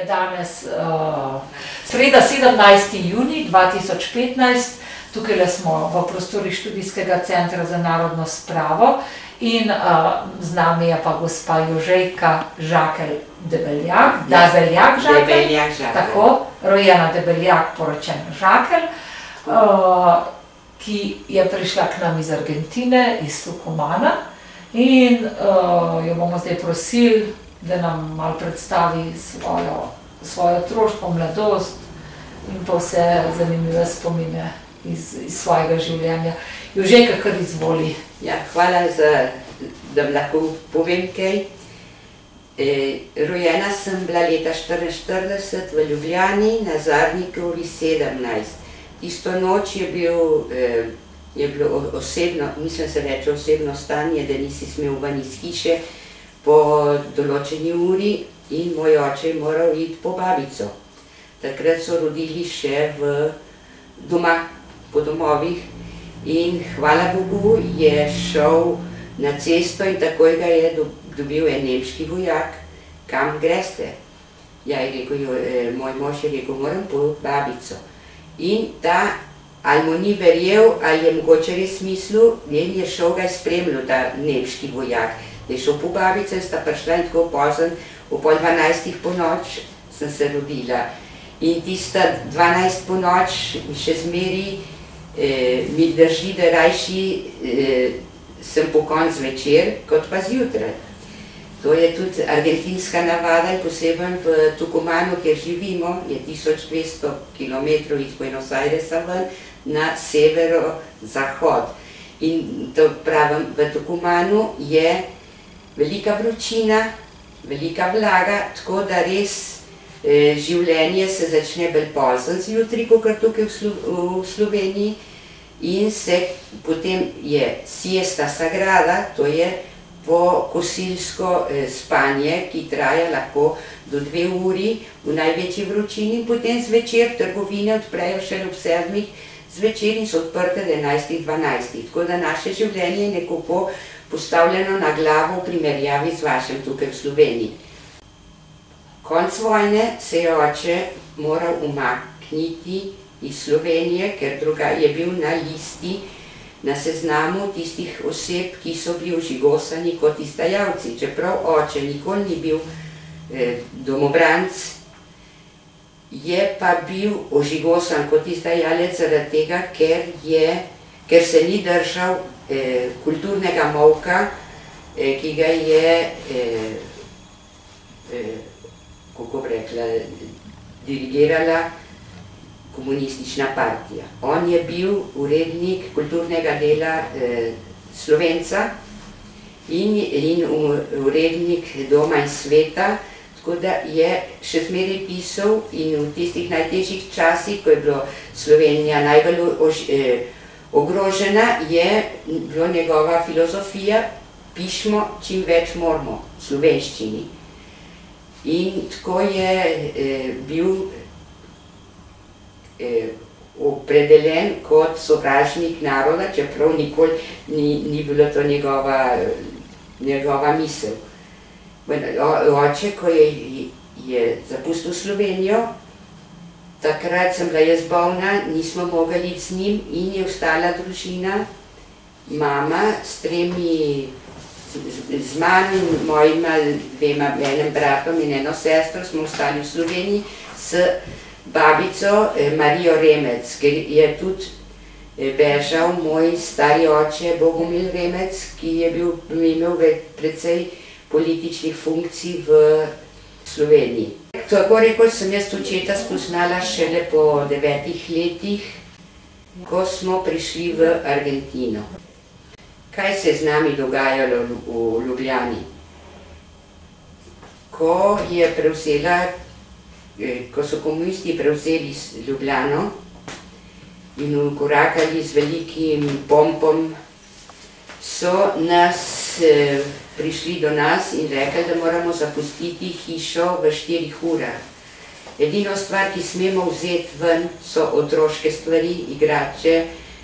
je danes sreda 17. junij 2015, tukaj smo v prostorih Študijskega centra za narodno spravo in z nami je pa gospa Jožejka Žakelj-Debeljak, Žakelj, tako, rojena Debeljak, poročena Žakelj, ki je prišla k nam iz Argentine, iz Tucumana in jo bomo zdaj prosili, da nam malo predstavi svojo otroštvo, mladost in pa vse zanimive spomine iz svojega življenja. Jožejka, kar izvoli. Ja, hvala, da lahko povem kaj. Rojena sem bila leta 1944 v Ljubljani, na Zarnikovi 17. Tisto noč je bilo osebno, mislim se reče osebno stanje, da nisi smel ven iz hiše po določeni uri in moj oče je moral iti po babico. Takrat so rodili še doma, po domovih in hvala Bogu je šel na cesto in takoj ga je dobil en nemški vojak, kam greste. Ja, je rekel, moj mož je rekel, moram po babico. In ta ali mu ni verjel, ali je mogoče res mislil, in je šel ga spremljal, ta nemški vojak. Da je šel po babice, sta prišla in tako pozno, ob 12. po noč sem se rodila. In tista 12 po noč še zmeri mi drži, da rajši sem pokon zvečer, kot pa zjutraj. To je tudi argentinska navada in posebej v Tucumanu, kjer živimo, je 1200 km iz Buenos Airesa ven na severo-zahod. In to pravim, v Tucumanu je velika vročina, velika vlaga, tako da res življenje se začne bolj pozno zjutraj, kot tukaj v Sloveniji, in potem je siesta sagrada, to je po kosilsko spanje, ki traja lahko do 2 uri v največji vročini, in potem zvečer trgovine odprejo šele ob 7. zvečer in so odprte 11.12. Tako da naše življenje je nekako postavljeno na glavo v primerjavi z vašem tukaj v Sloveniji. Konec vojne se je oče moral umakniti iz Slovenije, ker druga je bil na listi, na seznamu tistih oseb, ki so bili ožigosani kot izdajalci. Čeprav oče nikoli ni bil domobranc, je pa bil ožigosan kot izdajalec zaradi tega, ker se ni držal kulturnega molka, ki ga je, kako bi rekla, dirigirala komunistična partija. On je bil urednik kulturnega dela Slovenca in urednik Doma in sveta, tako da je še zmeraj pisal in v tistih najtežjih časih, ko je bila Slovenija najbolj ogrožena, je bila njegova filozofija, pišmo čim več moramo v slovenščini. In tako je bil opredeljen kot sovražnik naroda, čeprav nikoli ni bila to njegova misel. Oče, ko je zapustil Slovenijo, takrat sem bila jaz bolna, nismo mogli iti z njim in je ostala družina, mama s 3, z mano in mojima 2 enim bratom in eno sestro smo ostali v Sloveniji s babico Marijo Remec, ker je tudi bežal moj stari oče Bogomil Remec, ki je imel precej političnih funkcij v Sloveniji. Tako rekoč sem jaz očeta spoznala šele po 9 letih, ko smo prišli v Argentino. Kaj se je z nami dogajalo v Ljubljani? Ko so komunisti prevzeli Ljubljano in vkorakali z velikim pompom, so prišli do nas in rekli, da moramo zapustiti hišo v 4 urah. Edino stvar, ki smemo vzeti ven, so otroške stvari, igrače,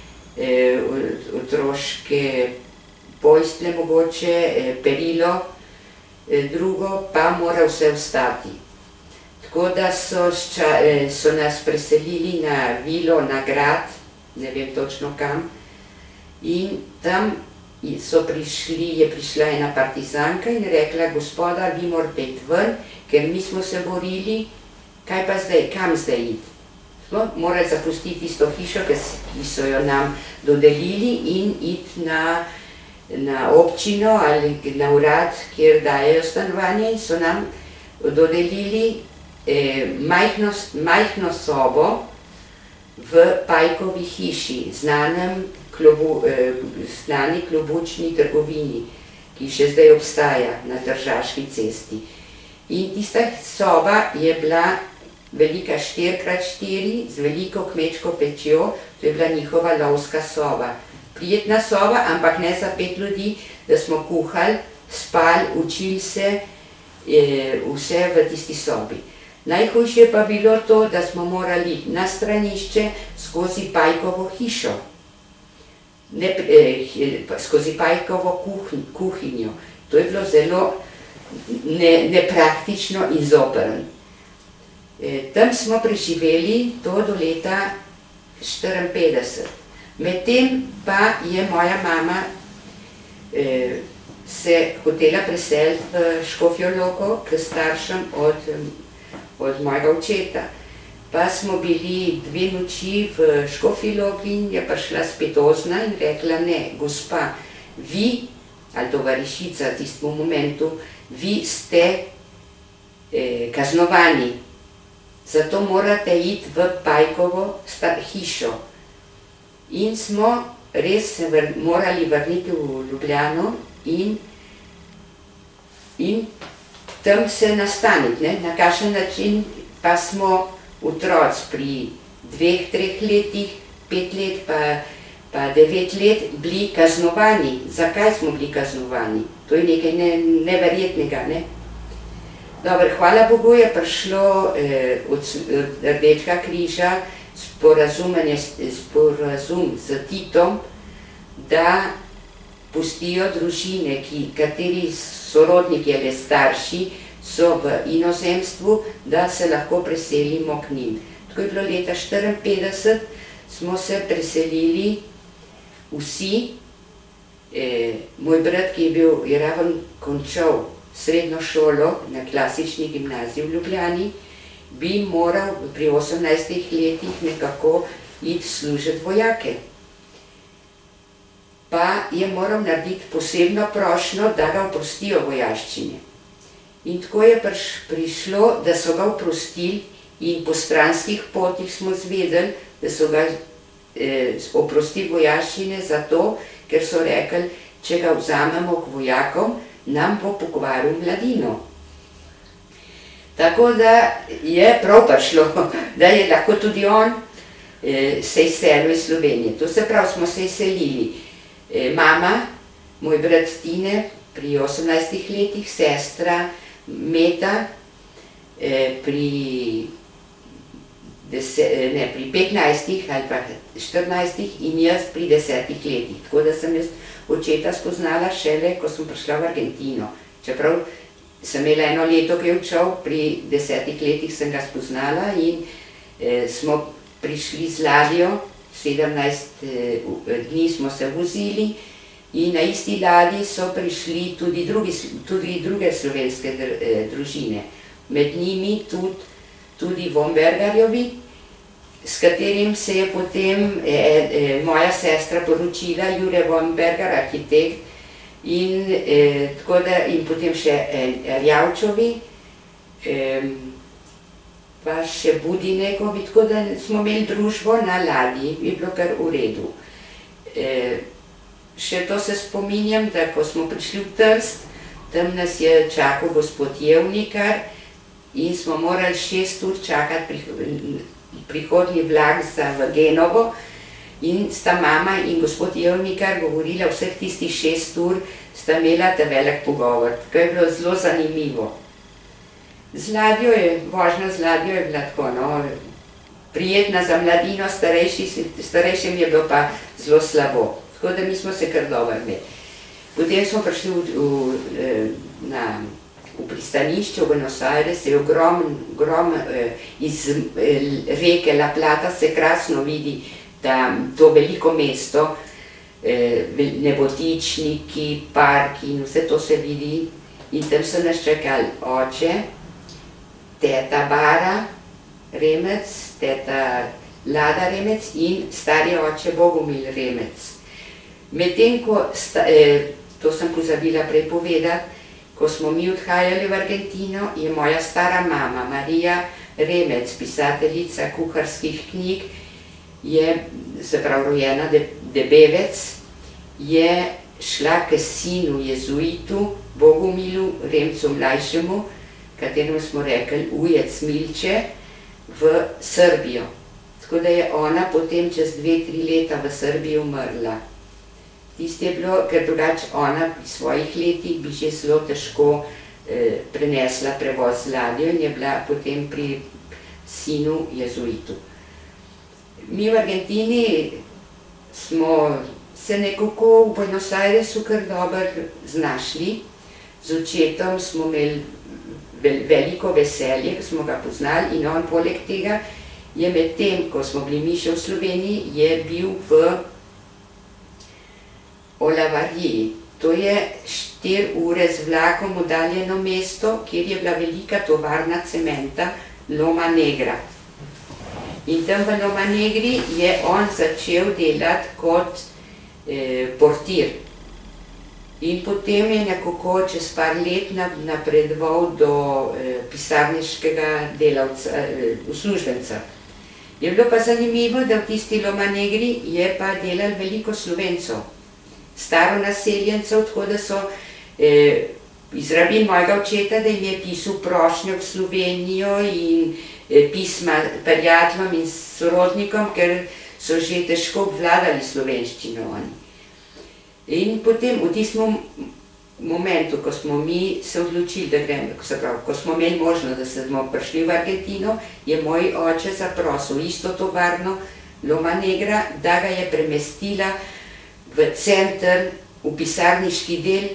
otroške postelje mogoče, perilo, drugo pa mora vse ostati. Tako Tako da so nas preselili na vilo, na grad, ne vem točno kam. In tam je prišla ena partizanka in rekla: gospoda, vi morate iti ven, ker mi smo se borili, kaj pa zdaj, kam zdaj iti? Smo morali zapustiti tisto hišo, ki so jo nam dodelili, in iti na občino ali na urad, kjer dajejo stanovanje, in so nam dodelili majhno sobo v Pajkovi hiši, znani klobučni trgovini, ki še zdaj obstaja na Tržaški cesti. In tista soba je bila velika 4x4 z veliko kmečko pečjo, to je bila njihova lovska soba. Prijetna soba, ampak ne za 5 ljudi, da smo kuhali, spali, učili se, vse v tisti sobi. Najhujše pa bilo to, da smo morali na stranišče skozi Pajkovo hišo, skozi Pajkovo kuhinjo. To je bilo zelo nepraktično in zoprno. Tam smo preživeli to do leta 1954. Medtem pa je moja mama se hotela preseliti v Škofjo Loko k staršem od mojega očeta. Pa smo bili 2 noči v Škofji Loki in je prišla spet ozna in rekla: ne, gospa, vi, ali tovarišica v tistem momentu, vi ste kaznovani, zato morate iti v Pajkovo hišo. In smo res se morali vrniti v Ljubljano in tam se nastaniti. Na kakšen način pa smo otroci pri 2-3 letih, 5 let pa 9 let bili kaznovani. Zakaj smo bili kaznovani? To je nekaj neverjetnega, ne? Dobro, hvala Bogu je prišlo od Rdečega križa sporazum z Titom, da pustijo družine, kateri sorodniki ali starši so v inozemstvu, da se lahko preselimo k njim. Tako je bilo leta 1954, smo se preselili vsi. Moj brat, ki je ravno končal srednjo šolo na klasični gimnaziji v Ljubljani, bi moral pri 18 letih nekako iti služiti vojake. Pa je moral narediti posebno prošnjo, da ga oprostijo vojaščine. In tako je prišlo, da so ga oprostili, in po stranskih potih smo izvedeli, da so ga oprostili vojaščine zato, ker so rekli, če ga vzamemo k vojakom, nam bo pokvaril mladino. Tako da je prav prišlo, da je lahko tudi on se izselil iz Slovenije. To se pravi, smo se izselili. Mama, moj brat Tine pri 18 letih, sestra Meta pri 15 ali pa 14 in jaz pri 10 letih. Tako da sem jaz očeta spoznala šele, ko sem prišla v Argentino. Čeprav sem imela 1 leto, ki je odšel, pri 10 letih sem ga spoznala in smo prišli z ladjo, 17 dni smo se vozili in na isti ladji so prišli tudi druge slovenske družine. Med njimi tudi Vombergarjevi, s katerim se je potem moja sestra poročila, Jure Vombergar, arhitekt, in potem še Rjavčovi, pa še Budinekovi, tako da smo imeli družbo na ladji, je bilo kar v redu. Še to se spominjam, da ko smo prišli v Trst, tam nas je čakal gospod Jevnikar in smo morali 6 ur čakati prihodnji vlak v Genovo in sta mama in gospod Jevnikar govorila vseh tistih 6 ur, sta imela ta velik pogovor, tako je bilo zelo zanimivo. Vožnja z ladjo je bila tako, prijetna za mladino, starejšim je bilo pa zelo slabo. Tako da mi smo se kar dobro imeli. Potem smo prišli v pristanišču v Buenos Aires je iz reke La Plata se krasno vidi to veliko mesto, nebotičniki, parki in vse to se vidi. In tam so nas čakali oče, teta Bara Remec, teta Lada Remec in stari oče Bogomil Remec. Medtem ko, to sem pozabila prej povedati, ko smo mi odhajali v Argentino, je moja stara mama Marija Remec, pisateljica kuharskih knjig, se pravi rojena Debevec, je šla k sinu jezuitu Bogomilu Remcu mlajšemu, kateremu smo rekli ujec Milče, v Srbijo. Tako da je ona potem čez 2-3 leta v Srbiji umrla. Tisto je bilo, ker drugače ona v svojih letih bi že zelo težko prenesla prevoz z ladjo in je bila potem pri sinu jezuitu. Mi v Argentini smo se nekako v Buenos Airesu kar dobro znašli. Z očetom smo imeli veliko veselje, ko smo ga poznali in on poleg tega je med tem, ko smo bili mi še v Sloveniji, je bil v Olavariji. To je 4 ure z vlakom oddaljeno mesto, kjer je bila velika tovarna cementa Loma Negra. In tam v Loma Negri je on začel delati kot portir. In potem je nekako čez par let napredoval do pisarniškega delavca, uslužbenca. Je bilo pa zanimivo, da v tisti Loma Negri je pa delali veliko Slovencov, staro naseljencev, tako da so izrabili mojega očeta, da jim je pisal prošnjo v Slovenijo in pisma prijateljem in sorodnikom, ker so že težko obvladali slovenščino oni. In potem v tistem momentu, ko smo mi se odločili, da gremo, se pravi, ko smo imeli možnost, da smo prišli v Argentino, je moj oče zaprosil isto tovarno Loma Negra, da ga je premestila v center, v pisarniški del,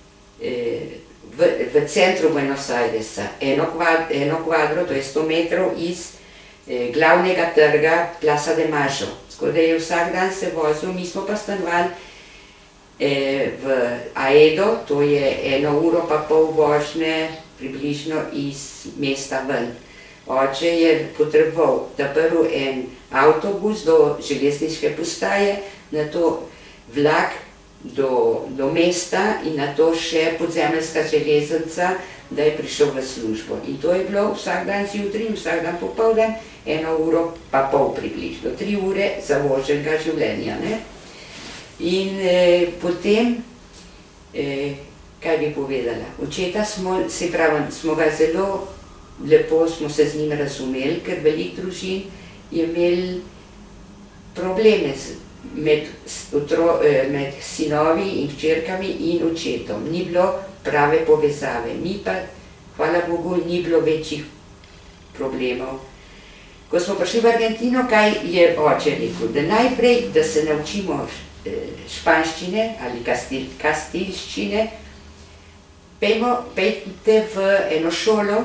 v centru Buenos Airesa, eno kvadro, to je 100 metrov iz glavnega trga Plaza de Mayo. Tako da je vsak dan se vozil, mi smo pa stanovali v Aedo, to je 1,5 ure vožnje približno iz mesta ven. Oče je potreboval, da prvo en avtobus do železniške postaje, nato vlak do mesta in nato še podzemeljska železnica, da je prišel v službo. In to je bilo vsak dan zjutraj in vsak dan popoldan, 1,5 ure približno, 3 ure zavoženega življenja. In potem, kaj bi povedala, očeta smo ga zelo lepo, smo se z njim razumeli, ker veliko družin je imel probleme med sinovi in hčerkami in očetom. Ni bilo prave povezave, mi pa, hvala Bogu, ni bilo večjih problemov. Ko smo prišli v Argentino, kaj je oče rekel? Da najprej, da se naučimo španščine ali kastilščine, pejte v eno šolo,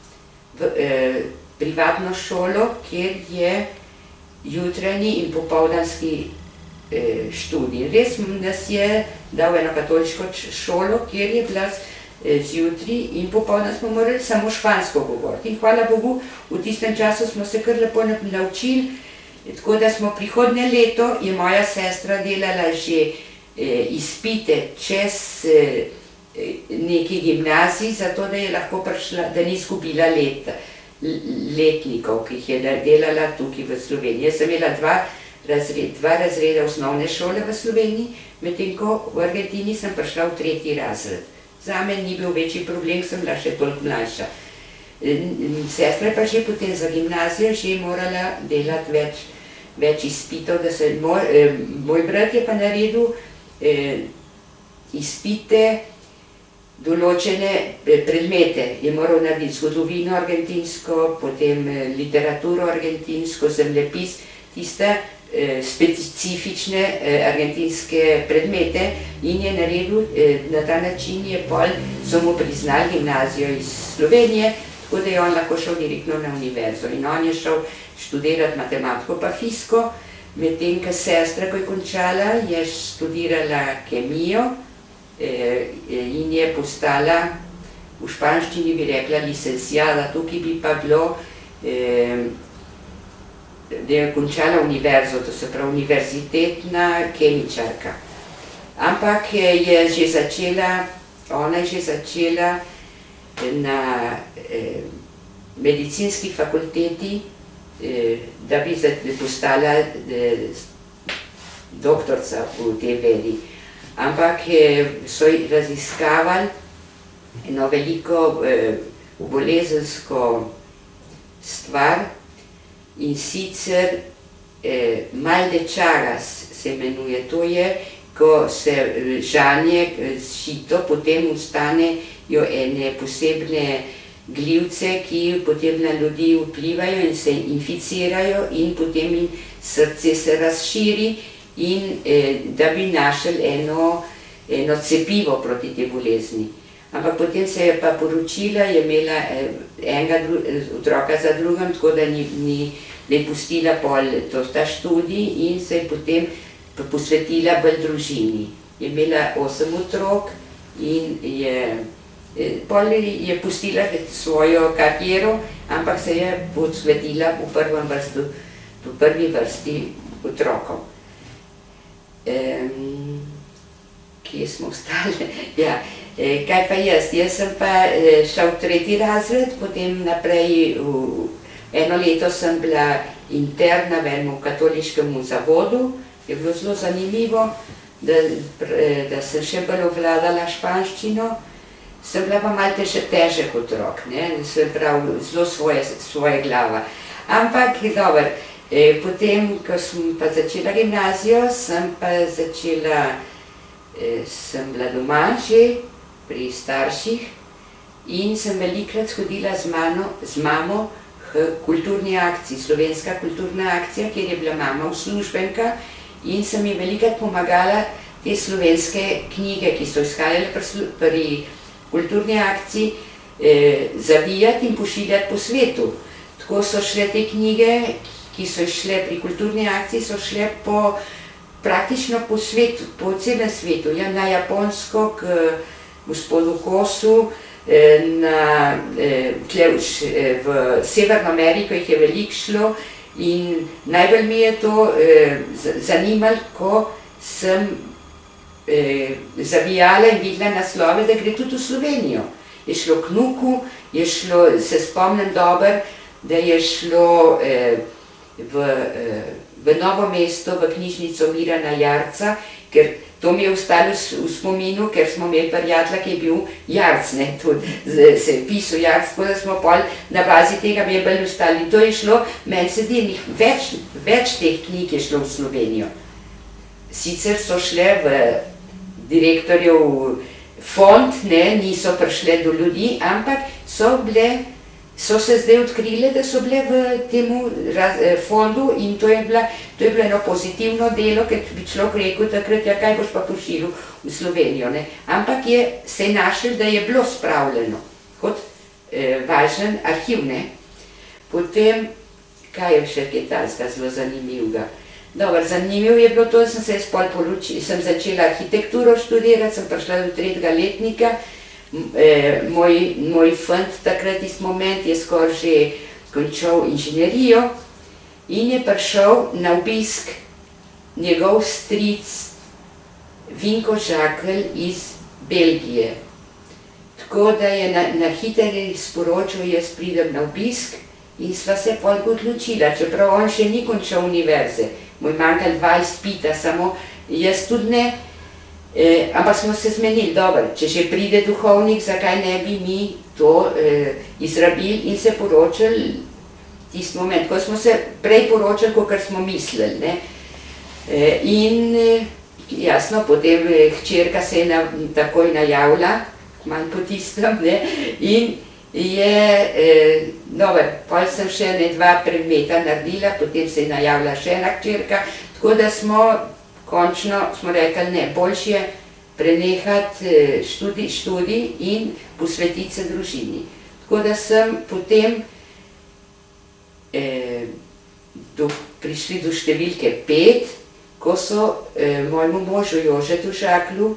privatno šolo, kjer je jutranji in popoldanski študij. Res nas je dal eno katoliško šolo, kjer je bila zjutraj in popoldan smo morali samo špansko govoriti. In hvala Bogu, v tistem času smo se kar lepo naučili, tako da smo prihodnje leto, je moja sestra delala že izpite čez neki gimnazij, zato da je lahko prišla, da ni izgubila letnikov, ki jih je delala tukaj v Sloveniji. Jaz sem imela dva razreda osnovne šole v Sloveniji, medtem ko v Argentini sem prišla v 3. razred. Zame ni bil večji problem, sem bila še toliko mlajša. Sestra pa že potem za gimnazijo že morala delati več izpitov, da se moj brat je pa naredil izpite, določene predmete. Je moral narediti zgodovino argentinsko, potem literaturo argentinsko, zemljepis, tiste specifične argentinske predmete in je naredil, na ta način so mu priznali gimnazijo iz Slovenije, tako da je on lahko šel direktno na univerzo. In on je šel študirati matematiko pa fiziko, medtem ko sestra, ko je končala, je študirala kemijo in je postala, v španščini bi rekla licenciada, tukaj bi pa bilo, da je končala univerzo, to se pravi univerzitetna kemičarka. Ampak je že začela, ona je že začela na medicinski fakulteti, da bi postala doktorca v tej vedi. Ampak so raziskavali eno veliko bolezensko stvar in sicer mal de Chagas se imenuje. To je, ko se žanje žito, potem ustanejo ene posebne glivce, ki potem na ljudi vplivajo in se inficirajo in potem jim srce se razširi in da bi našli eno cepivo proti te bolezni. Ampak potem se je pa poročila, je imela enega otroka za drugim, tako da ni pustila pol ta študij in se je potem posvetila bolj družini. Je imela 8 otrok in pol je pustila svojo kariero, ampak se je posvetila v prvi vrsti otrokom. Kje smo ostali? Ja. Kaj pa jaz? Jaz sem pa šel v 3. razred, potem naprej, eno leto sem bila interna v enem katoliškem zavodu, je bilo zelo zanimivo, da sem še bolj obvladala španščino. Sem bila pa malo težek otrok, se pravi, zelo svoje glava. Ampak, dobro, potem, ko sem pa začela gimnazijo, sem bila doma že, pri starših in sem velikrat hodila z mamo k kulturni akciji, slovenska kulturna akcija, kjer je bila mama uslužbenka in sem ji velikrat pomagala te slovenske knjige, ki so izhajale pri kulturni akciji, zavijati in pošiljati po svetu. Tako so šle te knjige, ki so šle pri kulturni akciji, so šle praktično po svetu, po celem svetu, na Japonsko, k gospodu Kosu, v Severno Ameriko jih je veliko šlo in najbolj mi je to zanimalo, ko sem zavijala in videla naslove, da gre tudi v Slovenijo. Je šlo k Nuku, se spomnim dobro, da je šlo v Novo mesto, v knjižnico Mirana Jarca, ker to mi je ostalo v spominu, ker smo imeli prijatelja, ki je bil Jarc, se je pisal Jarc, tako da smo pol na bazi tega mi je bolj ostali. In to je šlo, meni se di, več teh knjig je šlo v Slovenijo. Sicer so šle v direktorjev fond, niso prišle do ljudi, ampak so se zdaj odkrile, da so bile v temu fondu in to je bilo eno pozitivno delo, ker bi človek rekel takrat, ja, kaj boš pa pošiljal v Slovenijo. Ampak se je našel, da je bilo spravljeno kot važen arhiv. Potem, kaj je še kaj takega zelo zanimivega? Dobro, zanimivo je bilo to, da sem se sem začela arhitekturo študirati, sem prišla do 3. letnika. Moj fant takrat tisti moment je skoraj že končal inženjerijo in je prišel na obisk njegov stric Vinko Žakelj iz Belgije. Tako da je na hitro sporočil, jaz pridem na obisk in sva se polk odločila, čeprav on še ni končal univerze. Moj manjkal 2 izpita, samo jaz tudi ne. Ampak smo se zmenili, dobro, če že pride duhovnik, zakaj ne bi mi to izrabili in se poročali tisti moment, ko smo se prej poročali, kot smo mislili. In jasno, potem hčerka se je takoj najavila, manj po tistem, in Pol sem še ne 2 predmeta naredila, potem se je najavila še ena hčerka, tako da smo končno rekli, ne, boljše je prenehati študij in posvetiti se družini. Tako da sem potem prišli do številke 5, ko so mojemu možu Jožetu Žaklju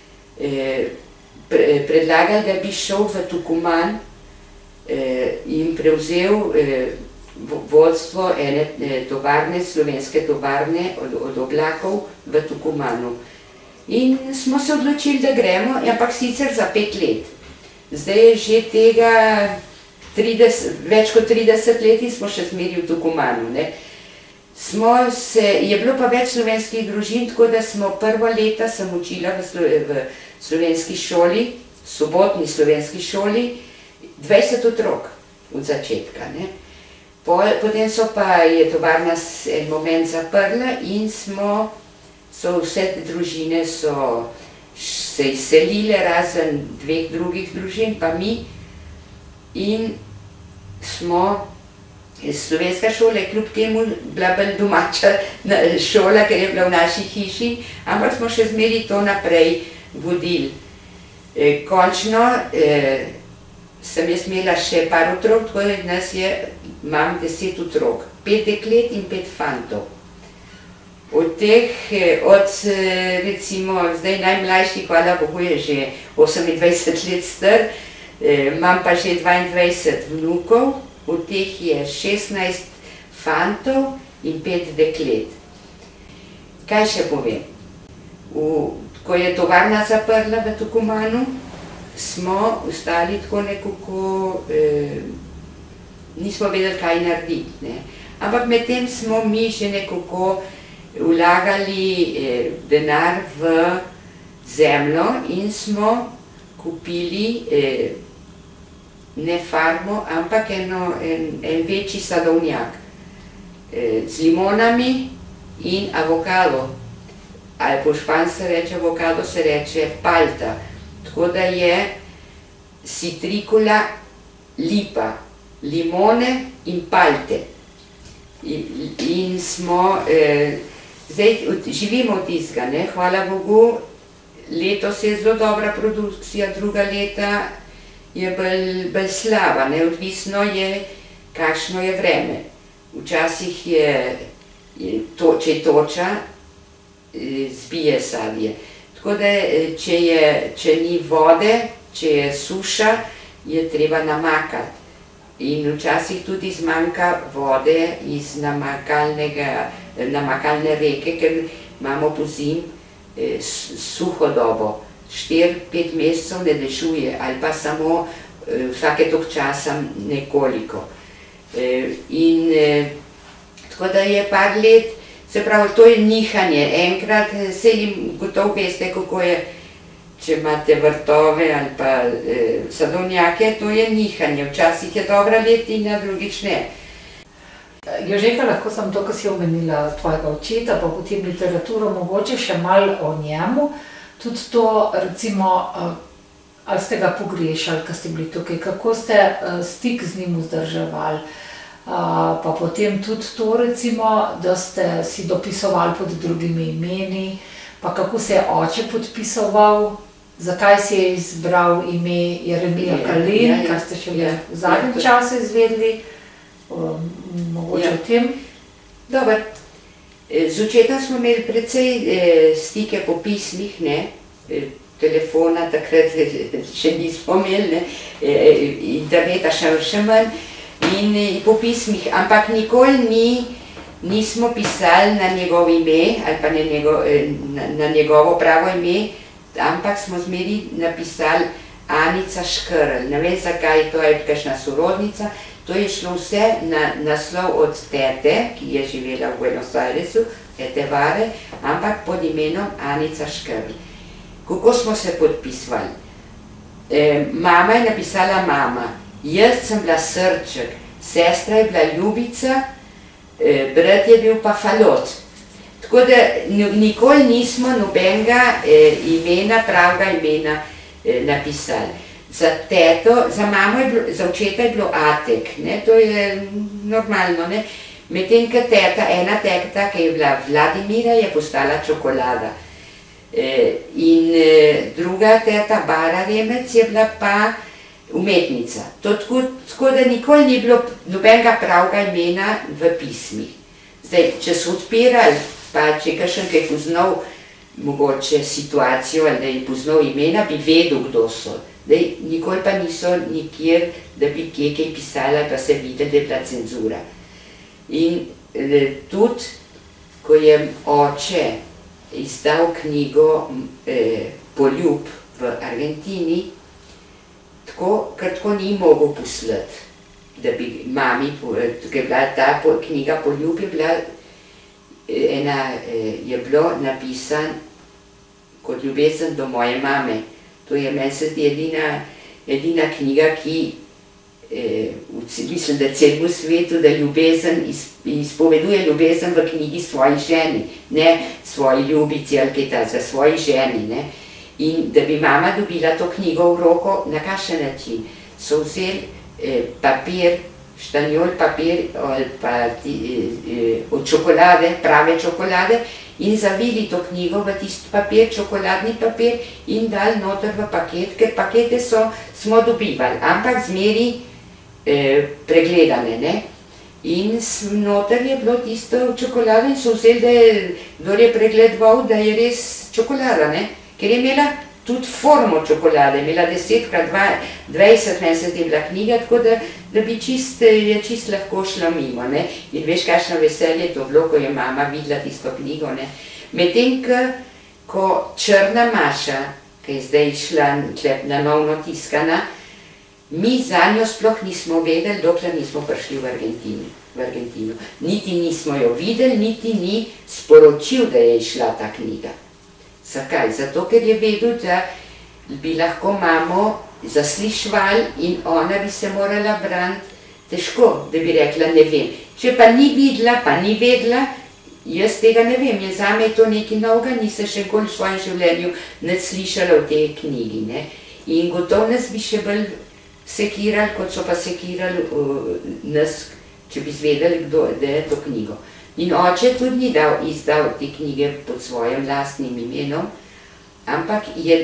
predlagali, da bi šel v Tukuman in prevzel vodstvo ene tovarne, slovenske tovarne od oblakov v Tukumanu. In smo se odločili, da gremo, ampak sicer za 5 let. Zdaj je že tega več kot 30 let in smo še zmeri v Tukumanu. Je bilo pa več slovenskih družin, tako da smo prvo leta sem učila v slovenski šoli, sobotni slovenski šoli, 20 otrok od začetka. Potem je tovarna en moment zaprla in vse družine so se izselile, razen 2 drugih družin, pa mi. In slovenska šola je kljub temu bila bolj domača šola, ker je bila v naši hiši, ampak smo še zmeri to naprej vodili. Končno sem jaz imela še par otrok, tako da imam 10 otrok, 5 deklet in 5 fantov. Od teh, recimo, zdaj najmlajši, hvala Bogu, je že 28 let star, imam pa že 22 vnukov, od teh je 16 fantov in 5 deklet. Kaj še povem? Ko je tovarna zaprla v Tukumanu, smo ostali tako nekako, nismo vedeli, kaj narediti. Ampak medtem smo mi že nekako vlagali denar v zemljo in smo kupili ne farmo, ampak en večji sadovnjak z limonami in avokado. Ali po špansko se reče avokado, se reče palta. Tako da je citricula, lipa, limone in palte. In smo, zdaj živimo od tistega, hvala Bogu, letos je zelo dobra produkcija, druga leta je bolj slaba, odvisno je, kakšno je vreme. Včasih če je toča, zbije sadje. Tako da, če ni vode, če je suša, je treba namakati. In včasih tudi zmanjka vode iz namakalne reke, ker imamo pozimi suho dobo. 4-5 mesecev ne dežuje, ali pa samo vsake toliko časa nekoliko. Tako da je par let, se pravi, to je nihanje. Enkrat, gotovo veste, kako je, če imate vrtove ali pa sadovnjake, to je nihanje. Včasih je dobra letina, drugič ne. Jožeka, lahko sem to, ko si omenila tvojega očeta, pa potem literaturo, mogoče še malo o njemu. Tudi to, recimo, ali ste ga pogrešali, ko ste bili tukaj, kako ste stik z njim vzdrževali. Pa potem tudi to, recimo, da ste si dopisovali pod drugimi imeni, pa kako se je oče podpisoval, zakaj si je izbral ime Jeremija Kalin, kar ste še v zadnjem času izvedeli, mogoče o tem. Dobar, z očetom smo imeli precej stike po pismih, telefona takrat še nismo imeli, interneta še manj, in po pismih, ampak nikoli nismo pisali na njegovo ime ali pa na njegovo pravo ime, ampak smo zmeri napisali Anica Škrl. Ne vem, zakaj, to je kakšna sorodnica. To je šlo vse na naslov od tete, ki je živela v Buenos Airesu, tete Vare, ampak pod imenom Anica Škrl. Kako smo se podpisvali? Mama je napisala mama, jaz sem bila Srček, sestra je bila Ljubica, brat je bil pa Falot. Tako da nikoli nismo nobenega imena, pravega imena napisali. za teto, za mamo je bilo, za očeta je bilo Atek, ne, to je normalno, ne. Medtem ko teta, ena teta, ki je bila Vladimira, je postala Čokolada. In druga teta, Bara Remec, je bila pa umetnica. To tako, da nikoli ni bilo nobenega pravega imena v pismih. Zdaj, če so odpirali, pa če je kakšen kaj poznal, mogoče situacijo, ali da je poznal imena, bi vedel, kdo so. Zdaj, nikoli pa niso nikjer, da bi kje kaj pisala, pa se videli, da je bila cenzura. In tudi, ko je oče izdal knjigo Poljub v Argentini, ker tako ni mogel poslati, da bi mami, ker je bila ta knjiga Poljub, je bilo napisan kot ljubezen do moje mame. To je meni se zdi edina knjiga, ki mislim, da celemu svetu, da ljubezen izpoveduje ljubezen v knjigi svoji ženi, ne svoji ljubici ali kaj takega, svoji ženi, ne. In da bi mama dobila to knjigo v roko, na kakšen način? So vzeli papir, štanjol papir ali pa od čokolade, prave čokolade, in zavili to knjigo v tisti papir, čokoladni papir, in dali noter v paket, ker pakete smo dobivali, ampak zmeri pregledane, ne. In noter je bilo tisto čokolado in so vzeli, da je, kdor je pregledoval, da je res čokolada, ne. Ker je imela tudi formo čokolade, imela 10x20, meni se zdi bila knjiga, tako da bi je čist lahko šla mimo, ne. In veš, kakšno veselje to bilo, ko je mama videla tisto knjigo, ne. Medtem, ko Črna Maša, ki je zdaj šla na novo tiskana, mi zanjo sploh nismo vedeli, dokler nismo prišli v Argentino. Niti nismo jo videli, niti ni sporočil, da je šla ta knjiga. Zakaj? Zato, ker je vedel, da bi lahko mamo zaslišvali in ona bi se morala braniti težko, da bi rekla ne vem. Če pa ni videla, pa ni vedela, jaz tega ne vem, zame je to nekaj novega, nisem še nikoli v svojem življenju nič slišala o tej knjigi, ne. In gotovo nas bi še bolj sekirali, kot so pa sekirali nas, če bi zvedeli, da je to knjigo. In oče tudi ni izdal te knjige pod svojim lastnim imenom, ampak je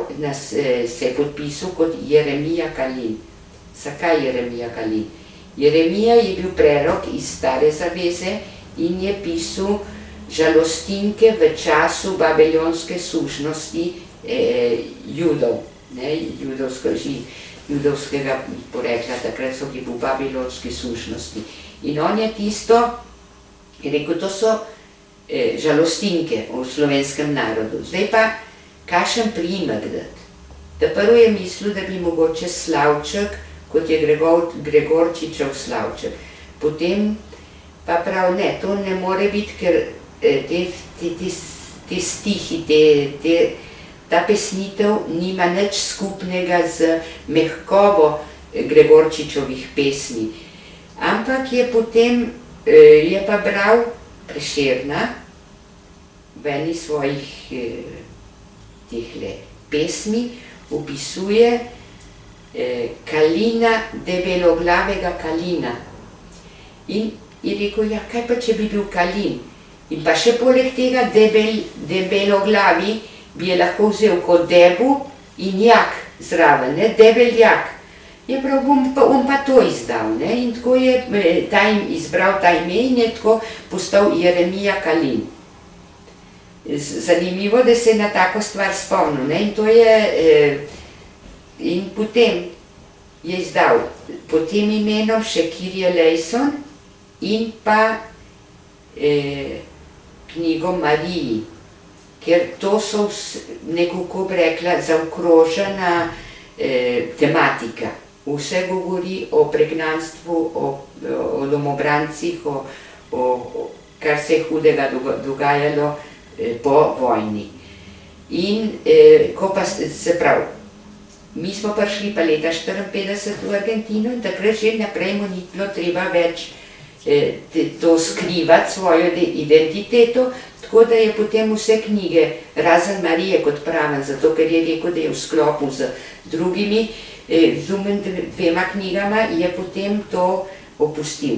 se podpisal kot Jeremija Kalin. Zakaj Jeremija Kalin? Jeremija je bil prerok iz Stare zaveze in je pisal žalostinke v času babilonske sužnosti Judov, judovskega porekla, takrat so bili v babilonski sužnosti. In on je tisto, je rekel, to so žalostinke v slovenskem narodu. Zdaj pa, kakšen priimek dati? Ta prvo je mislil, da bi mogoče Slavček, kot je Gregorčičev Slavček. Potem pa prav ne, to ne more biti, ker te stihi, ta pesnitev nima nič skupnega z mehkobo Gregorčičovih pesmi. Ampak je potem, je pa bral Prešerna v eni svojih pesmi, opisuje Kalina, debeloglavega Kalina. In je rekel, ja, kaj pa če bi bil Kalin? In pa še poleg tega debeloglavi bi je lahko vzel kot debu in jak zraven, ne, debel jak. Je prav, bom pa to izdal, ne, in tako je izbral ta ime in je tako postal Jeremija Kalin. Zanimivo, da se je na tako stvar spomnil, ne, in to je, in potem je izdal pod tem imenom še Kyrie Eleison in pa knjigo Mariji, ker to so nekako bi rekla zaokrožena tematika. Vse govori o pregnanstvu, o domobrancih, kar se je hudega dogajalo po vojni. In ko pa se pravi, mi smo prišli pa leta 1954 v Argentino in takrat že naprej mu ni bilo treba več to skrivati, svojo identiteto, tako da je potem vse knjige, razen Marije kot pravim, zato ker je rekel, da je v sklopu z drugimi, z dvema knjigama je potem to opustil.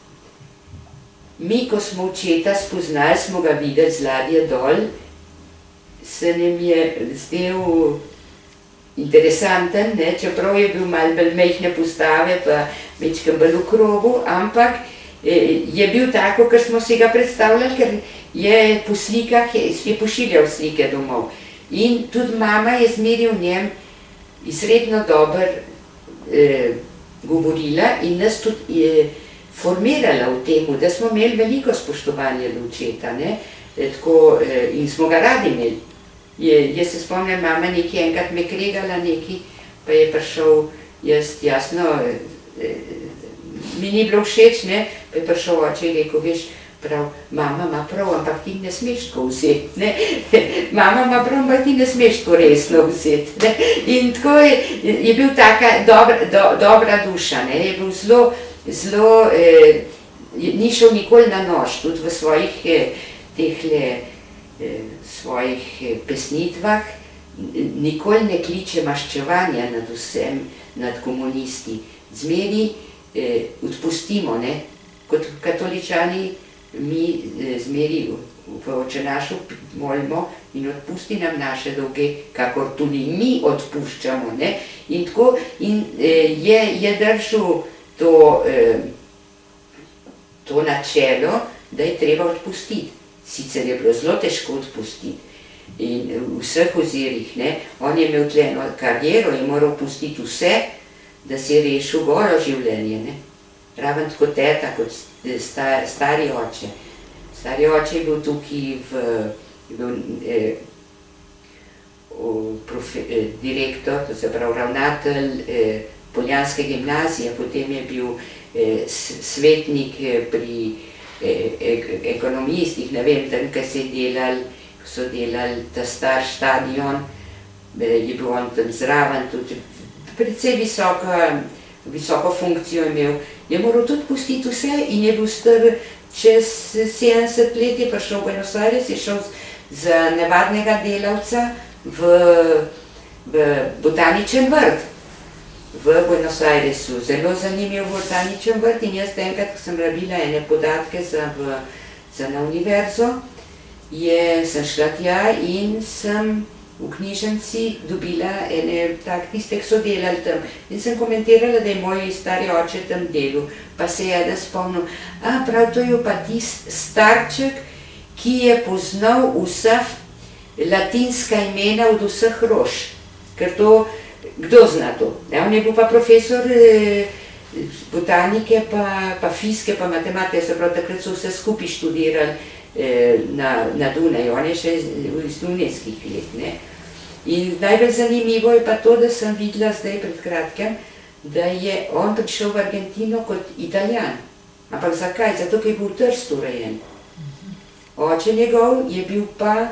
Mi, ko smo očeta spoznali, smo ga videli z ladje dol, se nam je zdel interesanten, ne, čeprav je bil malo bolj majhne postave, pa večkrat bolj v krogu, ampak je bil tako, ker smo si ga predstavljali, ker je po slikah, je pošiljal slike domov. In tudi mama je zmeri v njem izredno dobro govorila in nas tudi formirala v temu, da smo imeli veliko spoštovanja do očeta, ne, tako, in smo ga radi imeli. Jaz se spomnim, mama nekaj enkrat me kregala nekaj, pa je prišel, jasno, mi ni bilo všeč, ne, pa je prišel oče in rekel, veš, prav, mama ima prav, ampak ti ne smeš tako vzeti, ne, mama ima prav, ampak ti ne smeš tako resno vzeti, ne, in tako je bil taka dobra duša, ne, je bil zelo, ni šel nikoli na nož, tudi v svojih svojih pesnitvah, nikoli ne kliče maščevanja nad vsem, nad komunisti, zmeri odpustimo, ne, kot katoličani, mi zmeri v očenašu molimo in odpusti nam naše dolge, kakor tudi mi odpuščamo, ne, in tako, in je držal to načelo, da je treba odpustiti. Sicer je bilo zelo težko odpustiti in v vseh ozirih, ne, on je imel tleno kariero in moral pustiti vse, da si je rešil golo življenje, ne. Raven tako teta, kot stari oče. Stari oče je bil tukaj direktor, to se pravi ravnatelj Poljanske gimnazije, potem je bil svetnik pri ekonomistih, ne vem, tam, ko so delali ta star štadion, je bil on tam zraven, tudi precej visoko funkcijo imel. Je moral tudi pustiti vse in je bil star čez 70 let, je prišel v Buenos Aires, je šel za navadnega delavca v botaničen vrt v Buenos Airesu. Zelo zanimiv botaničen vrt in jaz enkrat, ko sem rabila ene podatke za na univerzo, sem šla tja in sem v knjižnici dobila ene tiste, ki so delali tam. In sem komentirala, da je moj stari oče tam delal. Pa se je eden spomnil, prav, to je pa tisti starček, ki je poznal vsa latinska imena od vseh rož. Ker to, kdo zna to? On je bil pa profesor botanike, pa fizike, pa matematike, se pravi, takrat so vse skupaj študirali na Dunaju, on je še iz dunajskih let, ne. In najbolj zanimivo je pa to, da sem videla zdaj pred kratkem, da je on prišel v Argentino kot Italijan. Ampak zakaj? Zato, ker je bil v Trstu rojen. Oče njegov je bil pa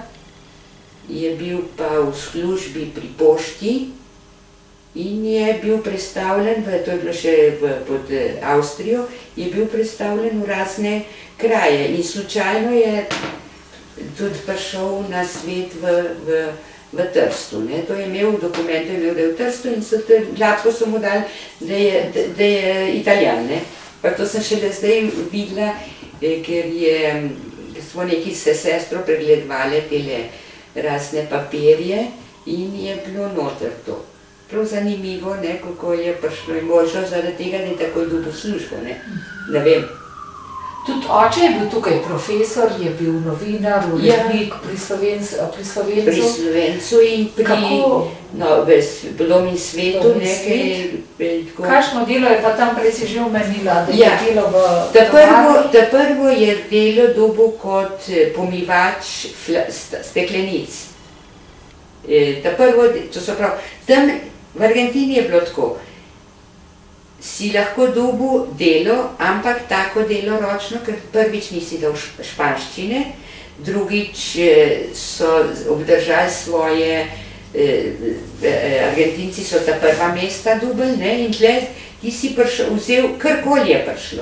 v službi pri pošti in je bil predstavljen, to je bilo še pod Avstrijo, je bil predstavljen v razne kraje in slučajno je tudi prišel na svet v Trstu. To je imel v dokumentu, da je v Trstu in gladko so mu dali, da je Italijan. Pa to sem šele zdaj videla, ker smo neki se sestro pregledovali tele razne papirje in je bilo noter to. Prav zanimivo, kako je prišlo in možno zaradi tega, da je takoj dobil službo, ne vem. Tudi oče je bil tukaj profesor, je bil novinar, urednik pri Slovencu. Pri Slovencu in pri Blomi svetu. Kakšno delo je pa tam, prej si že omenila, da je delo v tovarni? Ta prvo je delo dobil kot pomivač steklenic. Ta prvo, to se pravi, tam v Argentini je bilo tako. Si lahko dobil delo, ampak tako delo ročno, ker prvič nisi dal španščine, drugič so obdržali svoje, Argentinci so ta prva mesta dobili, in tle ti si vzel, karkoli je prišlo.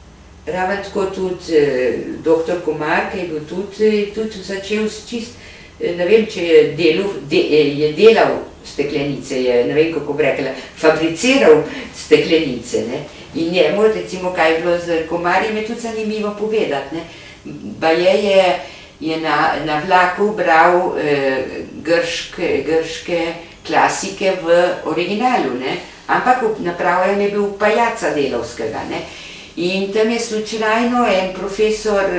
Raven tako tudi doktor Komar, ki je bil tudi začel čist ne vem, če je delal steklenice, ne vem, kako bi rekla, fabriciral steklenice, ne. In njemu, recimo, kaj je bilo z komarjem, je tudi zanimivo povedati, ne. Baje je na vlaku bral grške klasike v originalu, ne. Ampak napravljen je bil pajaca delavskega, ne. In tam je slučajno en profesor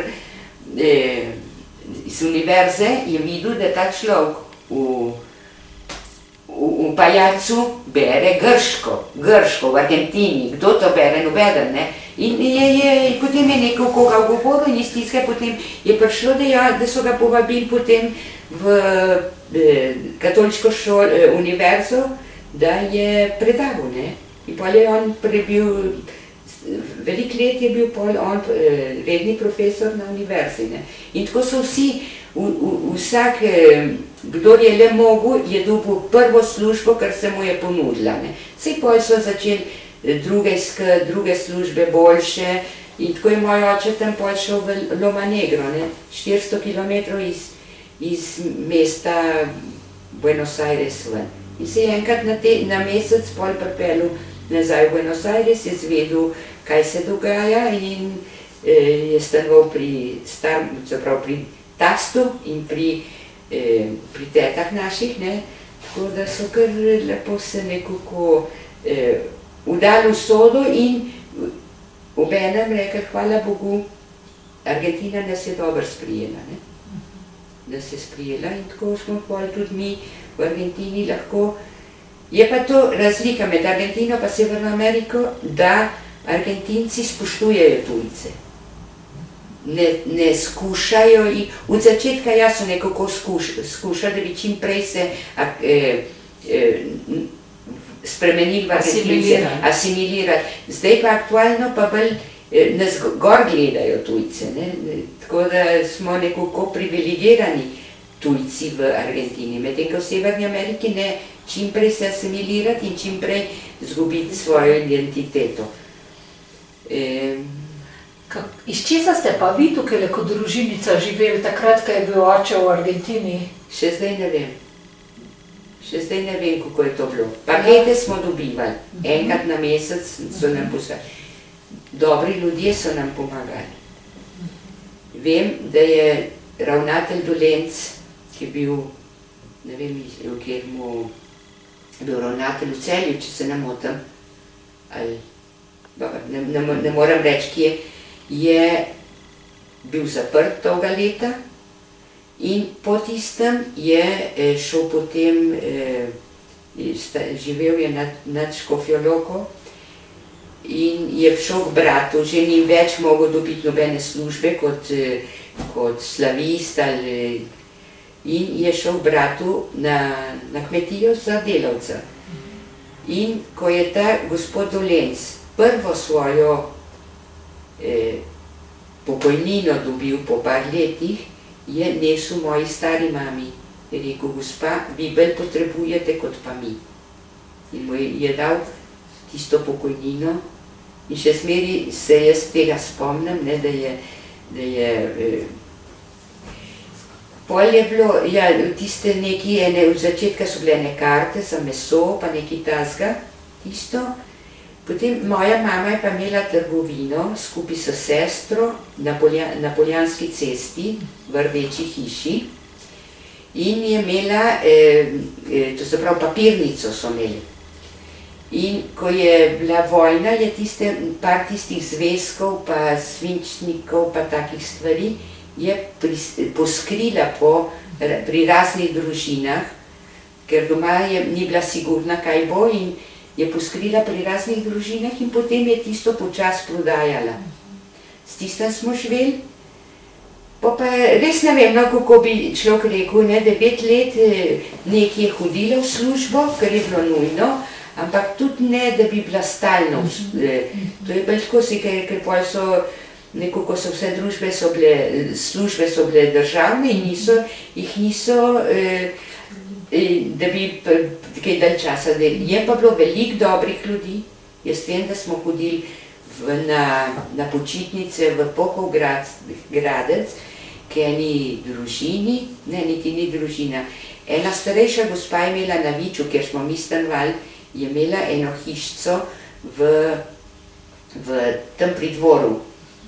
iz univerze je videl, da ta človek v pajacu bere grško v Argentini. Kdo to bere? Nobeden, ne? In potem je nekaj koga govoril in iz tiska potem je prišlo, da so ga povabili potem v katoliško univerzo, da je predaval, ne? In potem je on prebil, veliko let je bil on redni profesor na univerzi, ne? In tako so vsi, vsak, kdor je le mogel, je dobil prvo službo, kar se mu je ponudila, ne? Saj potem so začeli druge službe boljše in tako je moj oče tam potem šel v Loma Negro, ne? 400 kilometrov iz mesta Buenos Aires ven. In se je enkrat na mesec potem pripeljal nazaj v Buenos Aires, je zvedel, kaj se dogaja in je stanoval pri tastu in pri tetah naših, ne, tako da so kar lepo se nekako vdali v sodo in obenem rekli, hvala Bogu, Argentina nas je dobro sprijela, ne, da se sprijela in tako smo potem tudi mi v Argentini lahko. Je pa to razlika med Argentino pa Severno Ameriko, da Argentinci spoštujejo tujce. Ne skušajo jih, od začetka so nekako skušali, da bi čim prej se spremenili v Argentince, asimilirati. Zdaj pa aktualno pa bolj nas gor gledajo tujce, ne? Tako da smo nekako privilegirani tujci v Argentini, medtem ko v Severni Ameriki ne čim prej se asimilirati in čim prej izgubiti svojo identiteto. Iz česa ste pa vi tukaj kot družinica živeli takrat, ko je bil oče v Argentini? Še zdaj ne vem. Še zdaj ne vem, kako je to bilo. Pakete smo dobivali, enkrat na mesec so nam poslali. Dobri ljudje so nam pomagali. Vem, da je ravnatelj Dolenc, ki je bil, ne vem, kjer mu je bil ravnatelj v Celju, če se ne motim, ali ne moram reči, kje, je bil zaprt dolga leta in po tistem je šel potem, živel je nad Škofjo Loko in je šel k bratu, že ni več mogel dobiti nobene službe kot slavist in je šel k bratu na kmetijo za delavca. In ko je ta gospod Dolenc prvo svojo pokojnino dobil po par letih, je nesel moji stari mami. Je rekel, gospa, vi bolj potrebujete kot pa mi. In mu je dal tisto pokojnino in še zmeri se jaz tega spomnim, ne, da je pol je bilo, ja, tiste neki, od začetka so bile ene karte za meso, pa neki tazga, tisto. Potem moja mama je pa imela trgovino skupaj s sestro na Poljanski cesti v Rdeči hiši in je imela, to se pravi papirnico so imeli. In ko je bila vojna, je par tistih zvezkov pa svinčnikov pa takih stvari je poskrila pri raznih družinah, ker doma ni bila sigurna, kaj bo, in je poskrila pri raznih družinah in potem je tisto počas prodajala. S tistem smo živeli. Pa res ne vem, kako bi človek rekel, 9 let nekje je hodila v službo, ker je bilo nujno, ampak tudi ne, da bi bila stalno. To je bolj tako, ker potem so, nekako so vse službe so bile državne in jih niso da bi kaj dalj časa delali. Je pa bilo veliko dobrih ljudi. Jaz vem, da smo hodili na počitnice v Pohovgradec, k eni družini, ne, niti ni družina. Ena starejša gospa je imela na Viču, kjer smo mi stanovali, je imela eno hišco v tem pri dvoru.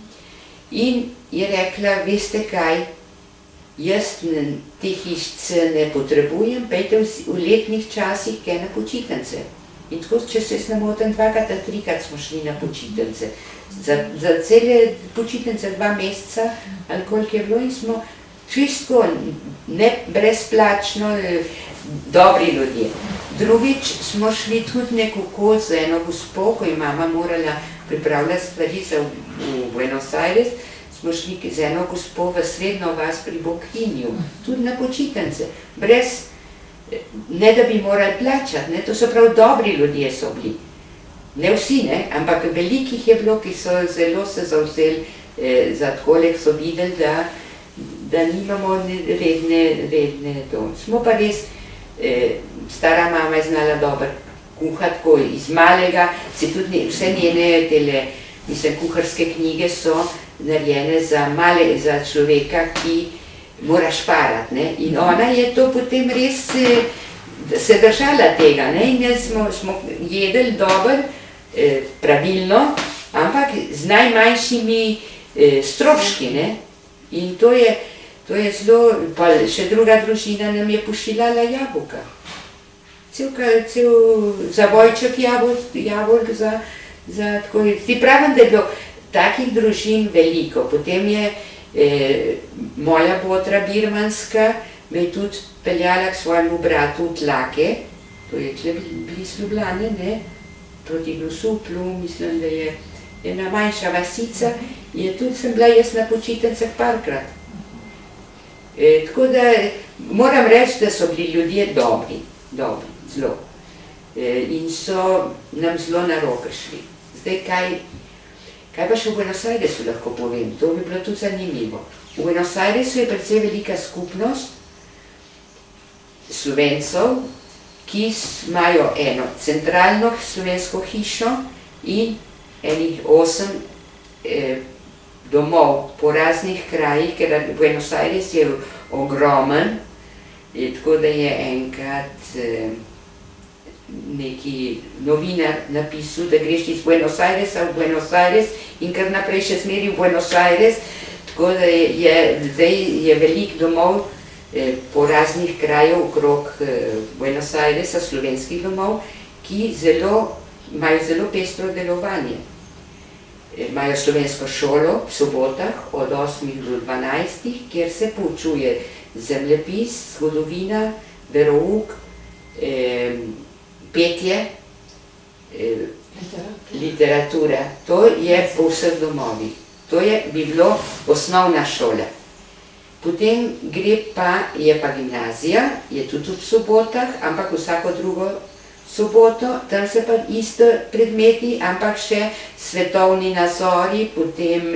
In je rekla, veste kaj, jaz te hišce ne potrebujem, pejte v letnih časih kaj na počitnice. In tako, če se ne motim, 2krat ali 3krat smo šli na počitnice. Za cele počitnice 2 meseca, ali koliko je bilo, in smo čisto ne brezplačno, dobri ljudje. Drugič smo šli tudi nekako z eno gospo, ko je mama morala pripravljati stvari v Buenos Aires, smo šli z eno gospo v srednjo vas pri Bohinju, tudi na počitnice, brez, ne da bi morali plačati, ne, to so prav dobri ljudje so bili. Ne vsi, ne, ampak velikih je bilo, ki so zelo se zavzeli za takole, so videli, da nimamo redne dom. Smo pa res, stara mama je znala dobro kuhati, tako iz malega, se tudi vse njene tele, mislim, kuharske knjige so narejene za človeka, ki mora šparati, ne, in ona je to potem res se držala tega, ne, in smo jedli dobro, pravilno, ampak z najmanjšimi stroški, ne, in to je zelo, pa še druga družina nam je pošiljala jabolka. Cel zavojček jabolk za tako, ti pravim, da je bilo takih družin veliko. Potem je moja botra birmanska me je tudi peljala k svojemu bratu v Tlake, to je tle bliz Ljubljane, ne, proti Grosuplju, mislim, da je ena manjša vasica, in tudi sem bila jaz na počitnicah parkrat. Tako da moram reči, da so bili ljudje dobri, zelo. In so nam zelo na roke šli. Zdaj, kaj pa še v Buenos Airesu lahko povem, to bi bilo tudi zanimivo. V Buenos Airesu je precej velika skupnost Slovencov, ki imajo eno centralno slovensko hišo in enih 8 domov po raznih krajih, ker Buenos Aires je ogromen, tako da je enkrat neki novinar napisal, da greš iz Buenos Airesa v Buenos Aires in kar naprej še smeri v Buenos Aires, tako da zdaj je veliko domov po raznih krajev okrog Buenos Airesa, slovenskih domov, ki imajo zelo pestro delovanje. Imajo slovensko šolo v sobotah od 8 do 12, kjer se poučuje zemljepis, zgodovina, verouk, petje, literatura. To je po vseh domovih. To bi bilo osnovna šola. Potem je pa gimnazija, je tudi v sobotah, ampak vsako drugo soboto, tam se pa isto predmeti, ampak še svetovni nazori, potem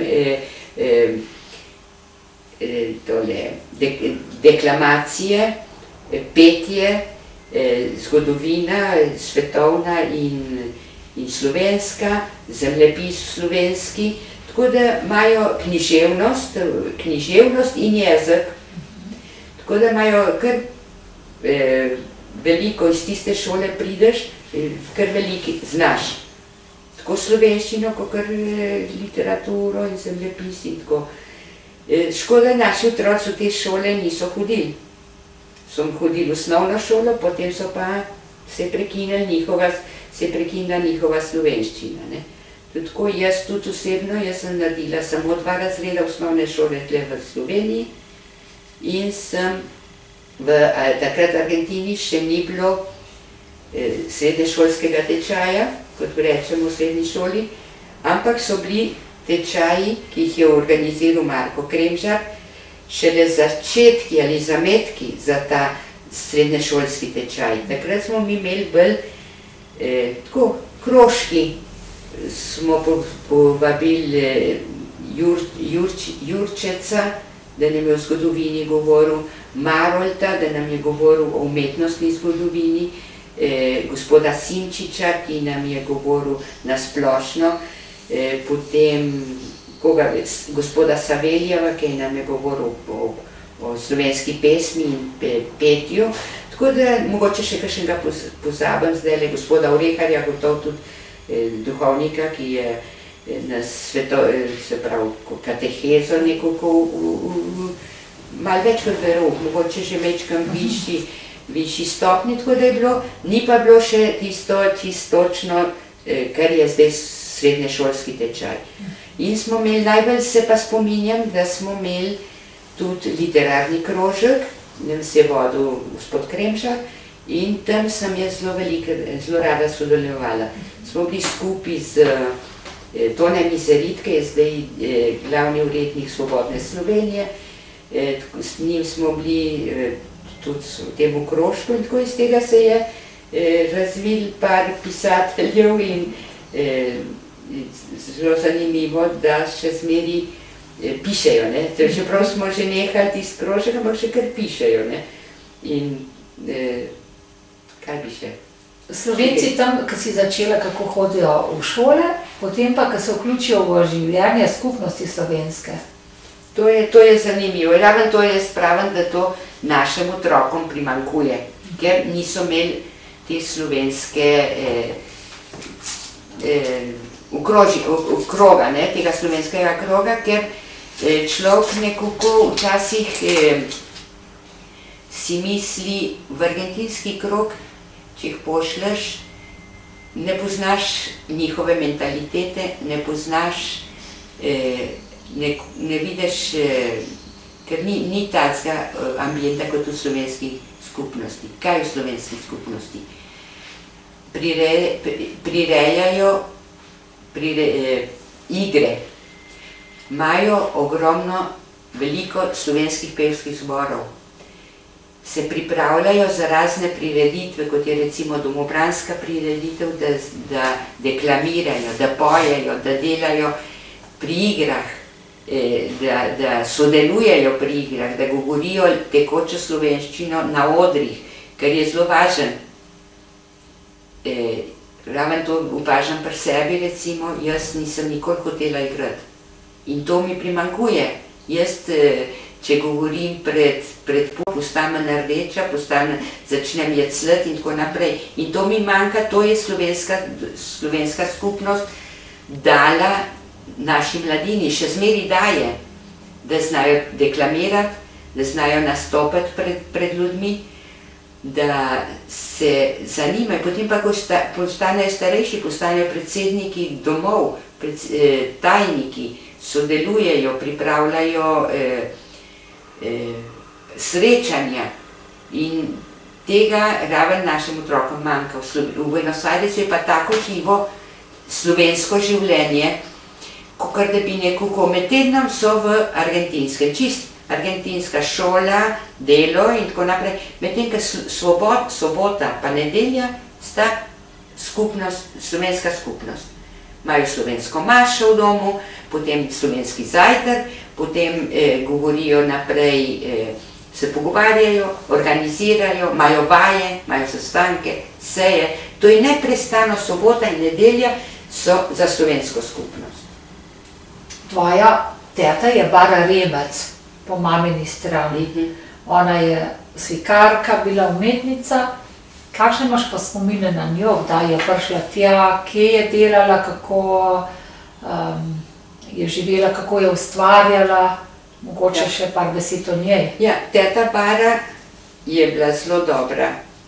deklamacije, petje, zgodovina svetovna in slovenska, zemljepis slovenski, tako da imajo književnost in jezik, tako da imajo kar veliko, iz tiste šole prideš, kar veliko znaš. Tako slovenščino, kot literaturo in zemljepis in tako. Škoda, naši otroci v te šole niso hodili. So hodili v osnovno šolo, potem so pa se prekinila njihova slovenščina. Tako jaz tudi osebno, jaz sem naredila samo 2 razreda osnovne šole tle v Sloveniji in sem takrat v Argentini še ni bilo srednješolskega tečaja, kot rečemo v srednji šoli, ampak so bili tečaji, ki jih je organiziral Marko Kremžar, šele začetki ali zametki za ta srednješolski tečaj. Takrat smo mi imeli bolj tako krožki, smo povabili Jurčeca, da nam je o zgodovini govoril, Marolta, da nam je govoril o umetnostni zgodovini, gospoda Simčiča, ki nam je govoril na splošno, potem gospoda Saveljeva, ki nam je govoril o slovenski pesmi in petju. Tako da mogoče še kakšnega pozabim zdaj, gospoda Oreharja, gotov tudi duhovnika, ki je nas se pravi katehezo nekako malo več kot verouk, mogoče že večkrat višji stopni, tako da je bilo, ni pa bilo še tisto čistočno, kar je zdaj srednješolski tečaj. In smo imeli, najbolj se pa spominjam, da smo imeli tudi literarni krožek, nas je vodil gospod Kremžar in tam sem jaz zelo rada sodelovala. Smo bili skupaj z Tone Mizerit, ki je zdaj glavni urednik Svobodne Slovenije, s njim smo bili tudi v tem okrožku in tako iz tega se je razvil par pisateljev in zelo zanimivo, da še zmeri pišejo, ne. Čeprav smo že nehali tisti krožek, ampak še kar pišejo, ne. In kaj bi še? Slovenci tam, ko si začela, kako hodijo v šole, potem pa, ko se vključijo v življenje skupnosti slovenske. To je zanimivo. Raven to jaz pravim, da to našim otrokom primanjkuje, ker niso imeli te slovenske kroga, tega slovenskega kroga, ker človek nekako včasih si misli v argentinski krog, če jih pošleš, ne poznaš njihove mentalitete, ne poznaš, ne vidiš, ker ni takega ambienta kot v slovenskih skupnosti. Kaj v slovenskih skupnosti? Prirejajo igre, imajo ogromno, veliko slovenskih pevskih zborov, se pripravljajo za razne prireditve, kot je recimo domobranska prireditev, da deklamirajo, da pojejo, da delajo pri igrah, da sodelujejo pri igrah, da govorijo tekočo slovenščino na odrih, kar je zelo važen. Raven to opažam pri sebi, recimo, jaz nisem nikoli hotela igrati. In to mi primanjkuje. Jaz, če govorim postanem rdeča, začnem jecljati in tako naprej. In to mi manjka, to je slovenska skupnost dala naši mladini, še zmeri daje, da znajo deklamirati, da znajo nastopati pred ljudmi, da se zanimajo. Potem pa, ko postanejo starejši, postanejo predsedniki domov, tajniki, sodelujejo, pripravljajo srečanja in tega raven našim otrokom manjka. V Buenos Airesu je pa tako živo slovensko življenje, kakor da bi nekako med tednom so v argentinskem, čist argentinska šola, delo in tako naprej, medtem ko sobota pa nedelja sta slovenska skupnost. Imajo slovensko mašo v domu, potem slovenski zajtrk, potem govorijo naprej, se pogovarjajo, organizirajo, imajo vaje, imajo sestanke, seje. To je neprestano, sobota in nedelja so za slovensko skupnost. Tvoja teta je Bara Remec, po mamini strani. Ona je slikarka, bila umetnica. Kakšne imaš pa spomine na njo, kdaj je prišla tja, kje je delala, kako je živela, kako je ustvarjala, mogoče še par besed o njej. Ja, teta Bara je bila zelo dobra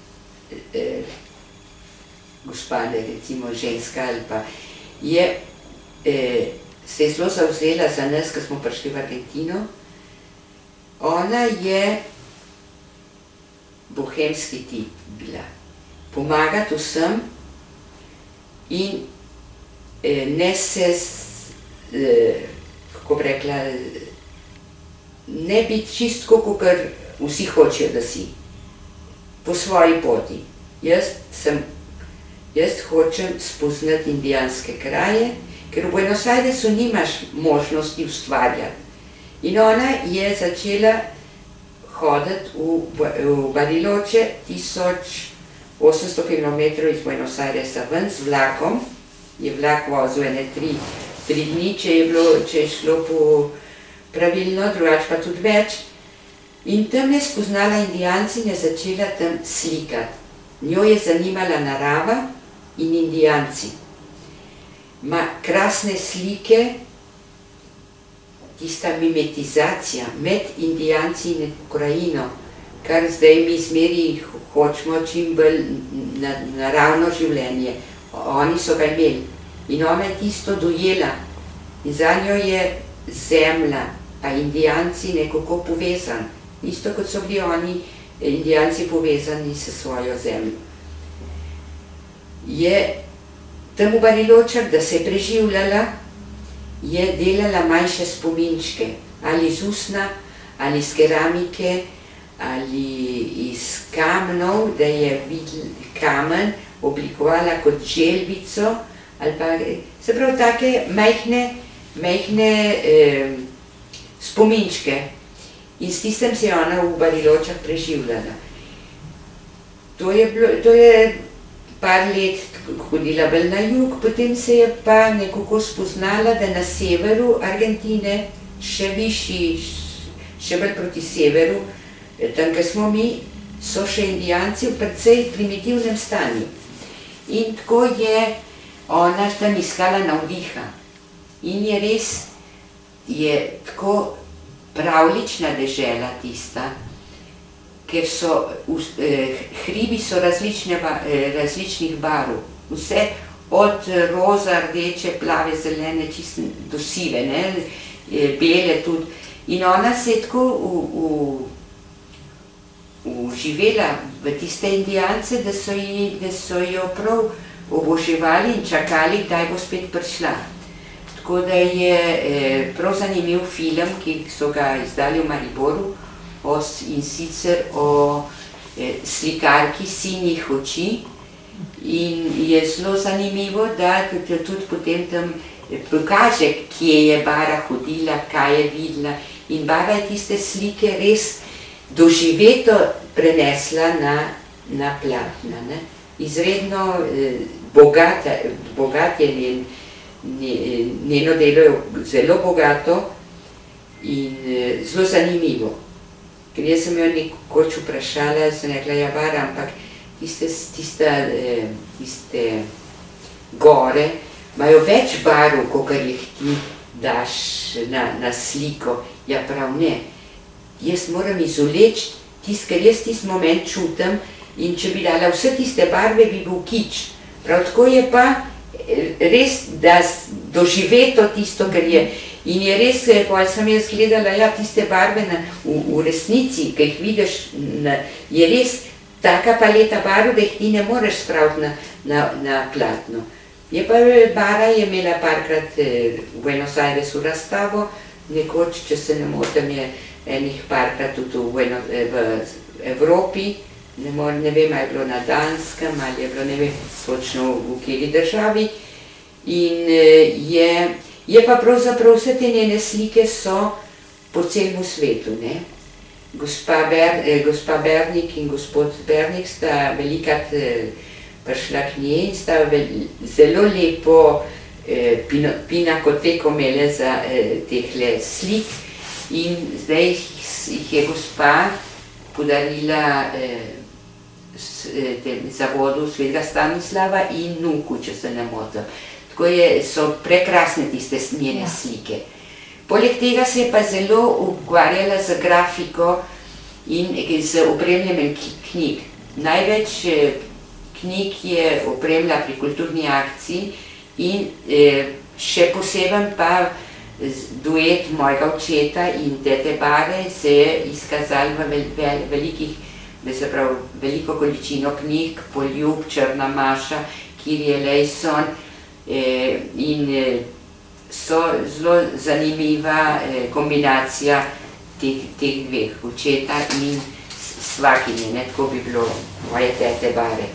gospa, recimo ženska ali pa se je zelo zavzela za nas, ko smo prišli v Argentino. Ona je bohemski tip bila. Pomagati vsem in ne se, kako bi rekla, ne biti čistko, kakor vsi hočejo, da si. Po svoji poti. Jaz hočem spoznati indijanske kraje, ker v Buenos Airesu nimaš možnosti ustvarjati. In ona je začela hoditi v Bariloche 1800 km iz Buenos Airesa ven z vlakom, je vlak vozil ene 3 3 dni, če je šlo po pravilno, drugače pa tudi več. In tam je spoznala Indijanci in je začela tam slikati. Njo je zanimala narava in Indijanci. Ma krasne slike, tista mimetizacija med Indijanci in Ukrajino, kar zdaj mi zmeri hočemo čim bolj naravno življenje. Oni so ga imeli in ona je tisto dojela in za njo je zemlja pa Indijanci nekako povezani. Isto kot so bili oni, Indijanci, povezani s svojo zemljo. Je tam v Bariločah, da se je preživljala, je delala manjše spominčke, ali iz usnja, ali iz keramike, ali iz kamnov, da je kamen oblikovala kot želvico, ali pa, se pravi, take majhne spominčke. In s tistem se je ona v Bariločah preživljala. To je par let hodila bolj na jug, potem se je pa nekako spoznala, da na severu Argentine, še višji, še bolj proti severu, tam, kjer smo mi, so še Indijanci v precej primitivnem stanju. In tako je ona tam iskala navdiha. In je res, je tako pravlična dežela tista, ker so, hribi so različnih barv, vse od roza, rdeče, plave, zelene, čisto do sive, bele tudi. In ona se je tako uživela v tiste Indijance, da so jo prav oboževali in čakali, kdaj bo spet prišla. Tako da je prav zanimiv film, ki so ga izdali v Mariboru, in sicer o slikarki sinjih oči. In je zelo zanimivo, da tudi potem tam pokaže, kje je Bara hodila, kaj je videla. In Bara je tiste slike res doživeto prenesla na platna. Izredno bogat je njeno delo je zelo bogato in zelo zanimivo. Ker jaz sem jo nekoč vprašala, sem rekla, ja, Bara, ampak tiste gore imajo več barv, kakor jih ti daš na sliko. Ja, prav ne. Jaz moram izvleči tisto, ker jaz tisti moment čutim, in če bi dala vse tiste barve, bi bil kič. Prav tako je pa res, da doživeto tisto, kar je. In je res, potem sem jaz gledala, ja, tiste barve v resnici, ki jih vidiš, je res taka paleta barv, da jih ti ne moreš spraviti na platno. Je pa Bara je imela parkrat v Buenos Airesu razstavo, nekoč, če se ne motim, je enih parkrat tudi v Evropi, ne vem, ali je bilo na Danskem, ali je bilo, ne vem, točno v kateri državi. In je pa pravzaprav vse te njene slike so po celem svetu. Gospa Bernik in gospod Bernik sta velikrat prišla k njej in sta zelo lepo pinakoteko imele za tehle slik. In zdaj jih je gospa podarila zavodu Svetega Stanislava in vnuku, če se ne motim. Tako so prekrasne tiste njene slike. Poleg tega se je pa zelo ukvarjala z grafiko in z opremljanjem knjig. Največ knjig je opremila pri kulturni akciji in še poseben pa duet mojega očeta in tete Bare se je izkazal v veliko količino knjig, Poljub, Črna Maša, Kyrie eleison, in so zelo zanimiva kombinacija teh dveh, očeta in svakinje, tako bi bilo moje tete Bare.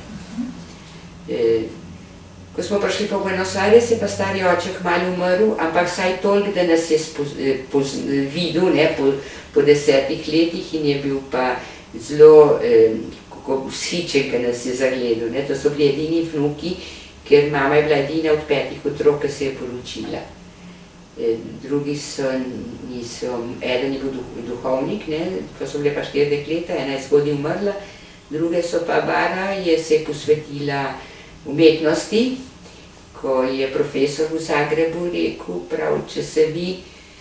Ko smo prišli po Buenos Aires, je pa stari oče kmalu umrl, ampak vsaj toliko, da nas je videl po 10 letih in je bil pa zelo vzhičen, ki nas je zagledal. To so bili edini vnuki, ker mama je bila edina od 5 otrok, ki se je poročila. drugi niso, eden je bil duhovnik, pa so bile pa 4 dekleta, ena je zgodaj umrla, druge so pa Bára se posvetila umetnosti, ko je profesor v Zagrebu rekel, prav, če se vi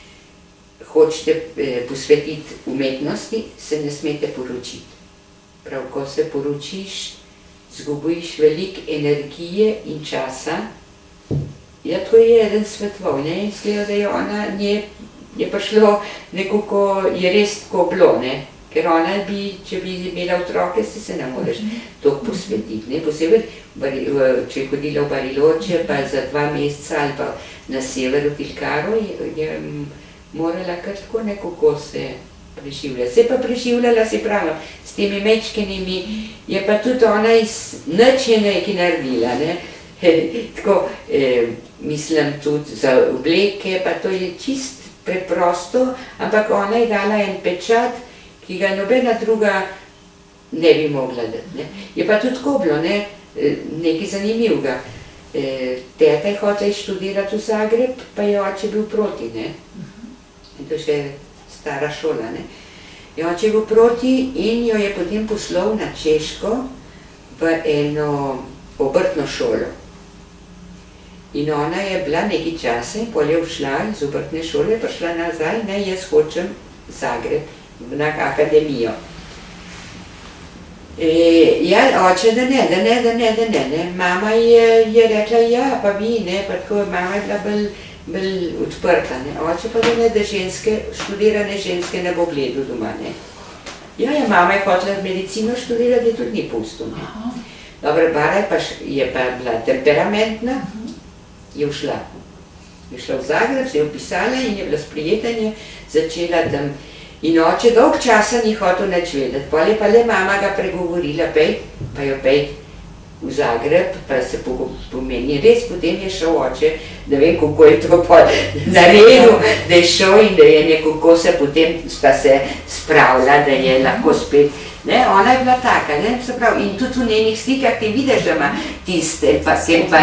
hočete posvetiti umetnosti, se ne smete poročiti. Prav, ko se poročiš, zgubiš veliko energije in časa. Ja, to je eden svetov, ne, in skleda, da je ona, je prišlo nekako, je res tako bilo, ne, ker ona bi, če bi imela otroke, se ne moreš toliko posvetiti, ne, posebej, če je hodila v Bariloče, pa za 2 meseca ali pa na severu Tilkaro, je morala kar tako nekako se preživljati. Se pa preživljala, se pravi, s temi mečkenimi, je pa tudi ona iz nič je nekaj naredila, ne, tako, mislim tudi za obleke, pa to je čist preprosto, ampak ona je dala en pečat, ki ga nobena druga ne bi mogla dati, ne. Je pa tudi tako bilo, ne, nekaj zanimivega. Teta je hotela študirati v Zagreb, pa je oče bil proti, ne. In to je še stara šola, ne. Je oče bil proti in jo je potem poslal na Češko v eno obrtno šolo. In ona je bila nekaj časa in potem je všla iz obrtne šole, prišla nazaj, ne, jaz hočem Zagreb, na akademijo. Ja, oče, da ne. Mama je rekla, ja, pa vi, ne, pa tako, mama je bila bolj odprta, ne. Oče pa da ne, da študirane ženske ne bo gledal doma, ne. Ja, mama je hotela medicino študirati, tudi ni pustil, ne. Dobro, Bára je pa bila temperamentna, je všla. Je šla v Zagreb, se je vpisala in je bila sprijeta in je začela tam. In oče dolg časa ni hotel nič vedeti, potem je pa le mama ga pregovorila, pejt, pa jo pejt v Zagreb, pa se pomeni. Res potem je šel oče, da vem, kako je to naredil, da je šel in da je nekako se potem sta se spravila, da je lahko spet. Ne, ona je bila taka, ne, se pravi, in tudi v njenih slikah ti vidiš, da ima tiste, pa sem pa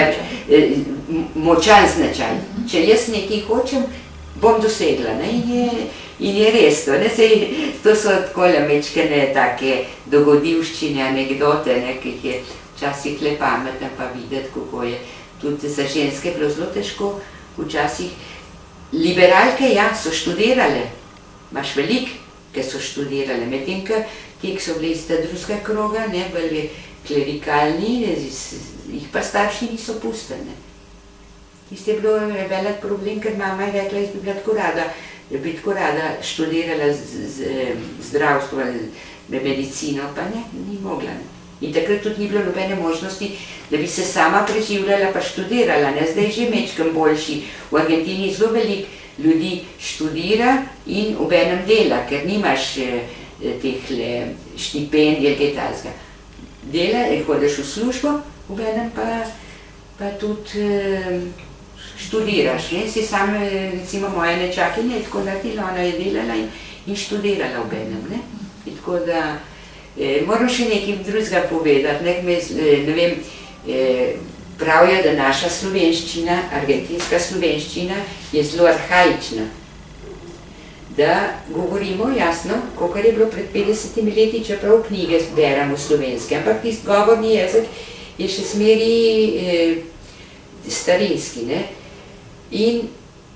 močan značaj. Če jaz nekaj hočem, bom dosegla, ne, in je res to, ne, sej, to so takole mečkene take dogodivščine, anekdote, ne, ki jih je včasih le pametno pa videti, kako je tudi za ženske bilo zelo težko včasih. Liberalke, ja, so študirale, imaš veliko, ki so študirale, medtem, ki so bili iz drugega kroga, ne, bolj klerikalni, jih pa starši niso pustili, ne. Tisto je bilo velik problem, ker mama je rekla, jaz bi tako rada študirala zdravstvo ali medicino, pa ne, ni mogla, ne. In takrat tudi ni bilo nobene možnosti, da bi se sama preživljala pa študirala, ne, zdaj že mečkam boljši. V Argentini zelo veliko ljudi študira in obenem dela, ker nimaš tehle štipendij ali kaj takega. Dela, hodiš v službo, obenem pa tudi študiraš, ne, si sam, recimo moja nečakinja je tako naredila, ona je delala in študirala obenem, ne. In tako da, moram še nekaj drugega povedati, ne vem, pravijo, da naša slovenščina, argentinska slovenščina je zelo arhaična. Da govorimo jasno, kakor je bilo pred 50 leti, čeprav knjige beremo slovenske, ampak tisti govorni jezik je še smeri starinski, ne. In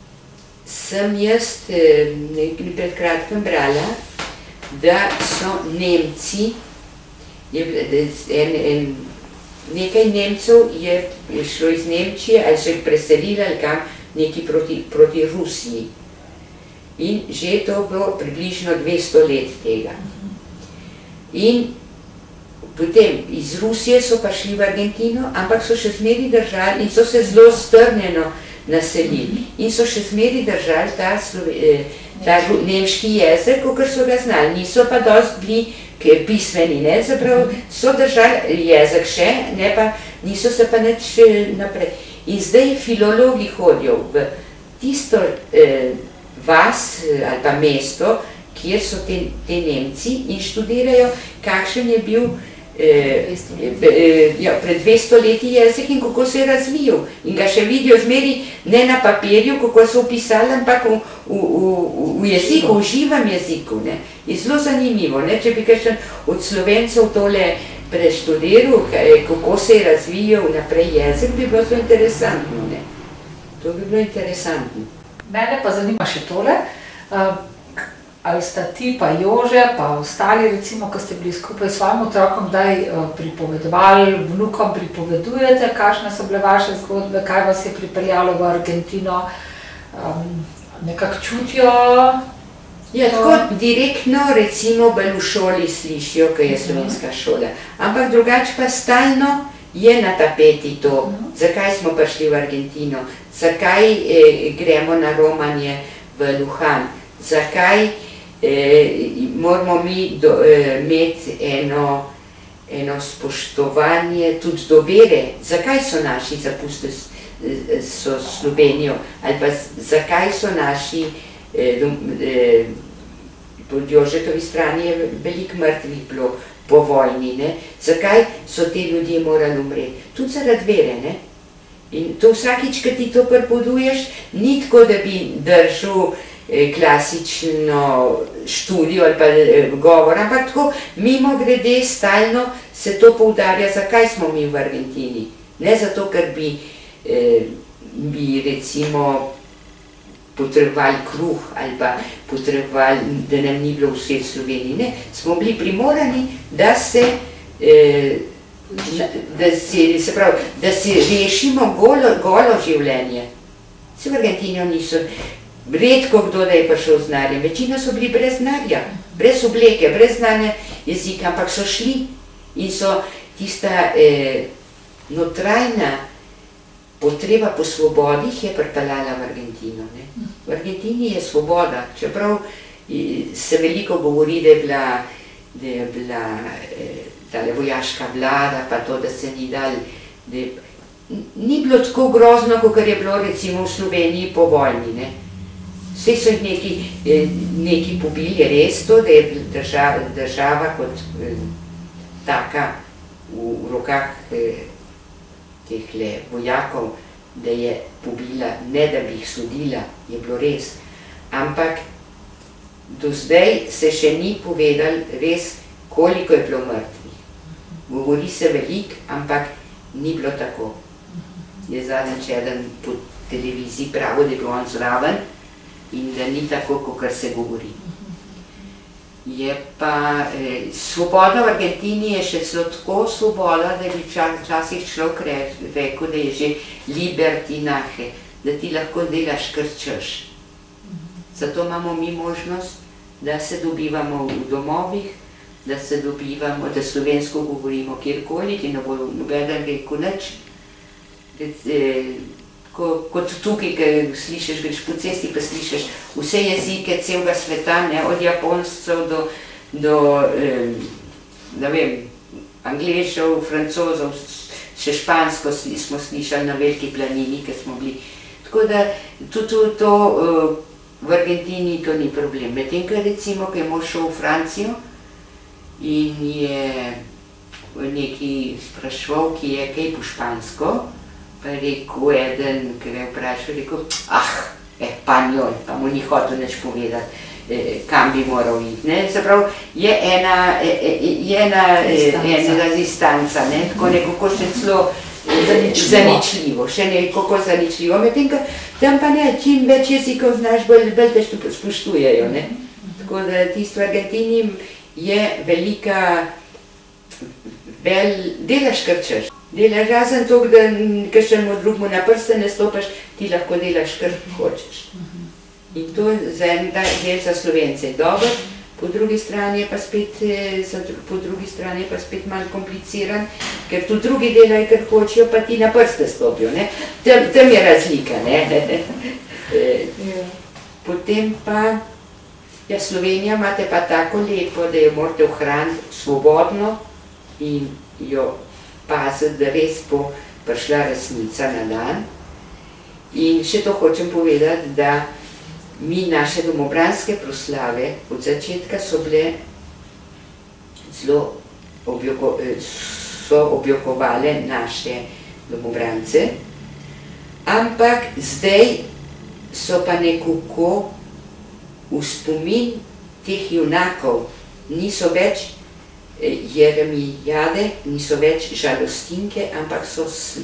sem jaz pred kratkim brala, da so Nemci, nekaj Nemcev je šlo iz Nemčije, ali so jih preselili ali kam, nekaj proti Rusiji. In že to bilo približno 200 let tega. In potem iz Rusije so pa šli v Argentino, ampak so še zmeri držali in so se zelo strnjeno naselili. In so še zmeri držali ta nemški jezik, kakor so ga znali. Niso pa dosti bili pismeni, ne, zaprav so držali jezik še, ne pa, niso se pa nič naprej. In zdaj filologi hodijo v tisto vas ali pa mesto, kjer so te Nemci in študirajo, kakšen je bil pred 200 leti jezik in kako se je razvijal. In ga še vidijo zmeri ne na papirju, kako so opisali, ampak v jeziku, v živem jeziku. Je zelo zanimivo, če bi kakšen od Slovencev tole preštudiral, kako se je razvijal naprej jezik, bi bilo zelo interesantno. To bi bilo interesantno. Mene pa zanima še tole, ali sta ti pa Jože, pa ostali recimo, ko ste bili skupaj s svojim otrokom, kdaj pripovedovali, vnukom pripovedujete, kakšne so bile vaše zgodbe, kaj vas je pripeljalo v Argentino, nekako čutijo? Ja, tako direktno recimo bolj v šoli slišijo, ko je slovenska šola, ampak drugače pa stalno je na tapeti to, zakaj smo prišli v Argentino, zakaj gremo na romanje v Luhan, zakaj moramo mi imeti eno spoštovanje tudi do vere, zakaj so naši zapustili Slovenijo, ali pa zakaj so naši, po Jožetovi strani je veliko mrtvih bilo po vojni, zakaj so te ljudje morali umreti, tudi zaradi vere. In to vsakič, ko ti to pripoveduješ, ni tako, da bi držal klasično študijo ali pa govor, ampak tako mimo grede stalno se to poudarja, zakaj smo mi v Argentini. Ne zato, ker bi recimo potrebovali kruh ali pa potrebovali, da nam ni bilo vse v Sloveniji. Ne, smo bili primorani, da se rešimo golo življenje. Se v Argentinijo niso, redko kdo da je prišel z znanjem, večina so bili brez znanja, brez obleke, brez znanja jezika, ampak so šli in so tista notrajna potreba po svobodi je pripeljala v Argentino. V Argentini je svoboda, čeprav se veliko govori, da je bila tale vojaška vlada, pa to, da se ni dal, ni bilo tako grozno, kot je bilo recimo v Sloveniji po vojni. Vse so jih neki pobili, res to, da je država kot taka v rokah tehle vojakov, da je pobila, ne da bi jih sodila, je bilo res. Ampak do zdaj se še ni povedal res, koliko je bilo mrtvih. Govori se veliko, ampak ni bilo tako. Je zadnjič eden po televiziji pravil, da je bilo on zraven in da ni tako, kot se govori. Je pa svoboda v Argentini je še celo tako svoboda, da bi včasih človek rekel, da je že libertinaje, da ti lahko delaš, kar češ. Zato imamo mi možnost, da se dobivamo v domovih, da se dobivamo, da slovensko govorimo kjerkoli, ki ne bo nobeden rekel nič. Kot tukaj, ko slišiš, greš po cesti, pa slišiš vse jezike celega sveta, od Japoncev do Angležev, Francozov, še špansko smo slišali na Veliki planini, ker smo bili. Tako da to v Argentini to ni problem. Medtem, ko recimo, ko je mož šel v Francijo in je nekaj spraševal, ki je kaj po špansko, pa je rekel eden, ki ga je vprašal, rekel, panjol, pa mu ni hotel nič povedati, kam bi moral iti. Se pravi, je ena distanca, tako nekako še celo zaničljivo, še nekako zaničljivo. Medtem, tam pa ne, čim več jezikov znaš, bolj te spoštujejo. Tako da tisto v Argentini je velika, delaš kar češ. Delaš razen to, da kakšnemu drugemu na prste ne stopaš, ti lahko delaš kar hočeš. In to za en del za Slovence je dobro, po drugi strani je pa spet malo kompliciran, ker tudi drugi delajo, kar hočejo, pa ti na prste stopijo. Tam je razlika. Potem pa, Slovenija imate pa tako lepo, da jo morate ohraniti svobodno in jo paziti, da res bo prišla resnica na dan. In še to hočem povedati, da mi naše domobranske proslave od začetka so bile zelo so objokovale naše domobrance, ampak zdaj so pa nekako v spomin teh junakov, niso več jeremijade, niso več žalostinke, ampak so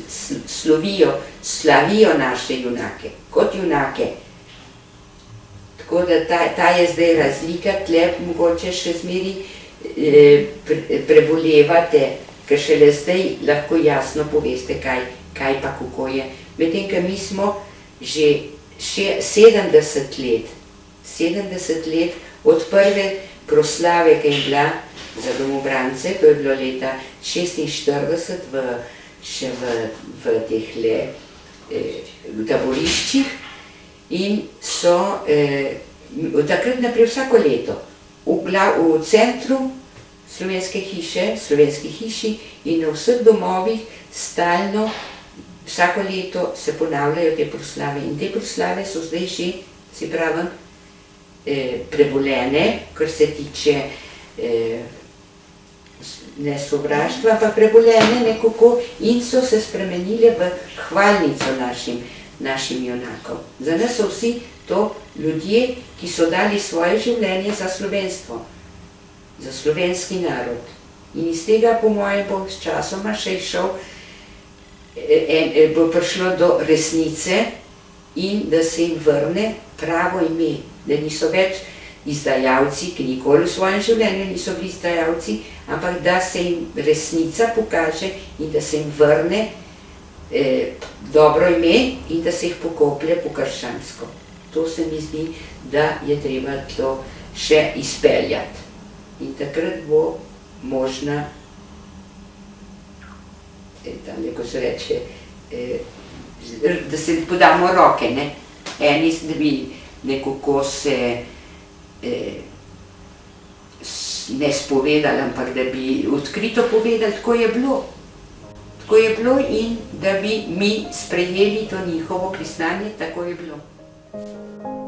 slavijo naše junake, kot junake. Tako da ta je zdaj razlika, tle mogoče še zmeri prebolevate, ker šele zdaj lahko jasno poveste, kaj pa kako je. Medtem, ker mi smo že 70 let od prve proslave, ki je bila za domobrance, to je bilo leta 1946 še v tehle taboriščih, in so od takrat naprej vsako leto v centru Slovenske hiši in na vseh domovih stalno vsako leto se ponavljajo te proslave. In te proslave so zdaj že, si pravim, prebolene, kar se tiče ne sovraštva, pa prebolene nekako, in so se spremenile v hvalnico našim junakom. Za nas so vsi to ljudje, ki so dali svoje življenje za slovenstvo, za slovenski narod. In iz tega, po mojem, bo s časoma še išel, bo prišlo do resnice in da se jim vrne pravo ime, da niso več izdajalci, ki nikoli v svojem življenju niso bili izdajalci, ampak da se jim resnica pokaže in da se jim vrne dobro ime in da se jih pokoplje po krščansko. To se mi zdi, da je treba to še izpeljati. In takrat bo možna, ko se reče, da se podamo roke, ne? Eni, da bi nekako se ne spovedali, ampak da bi odkrito povedali, tako je bilo. Tako je bilo in da bi mi sprejeli to njihovo priznanje, tako je bilo.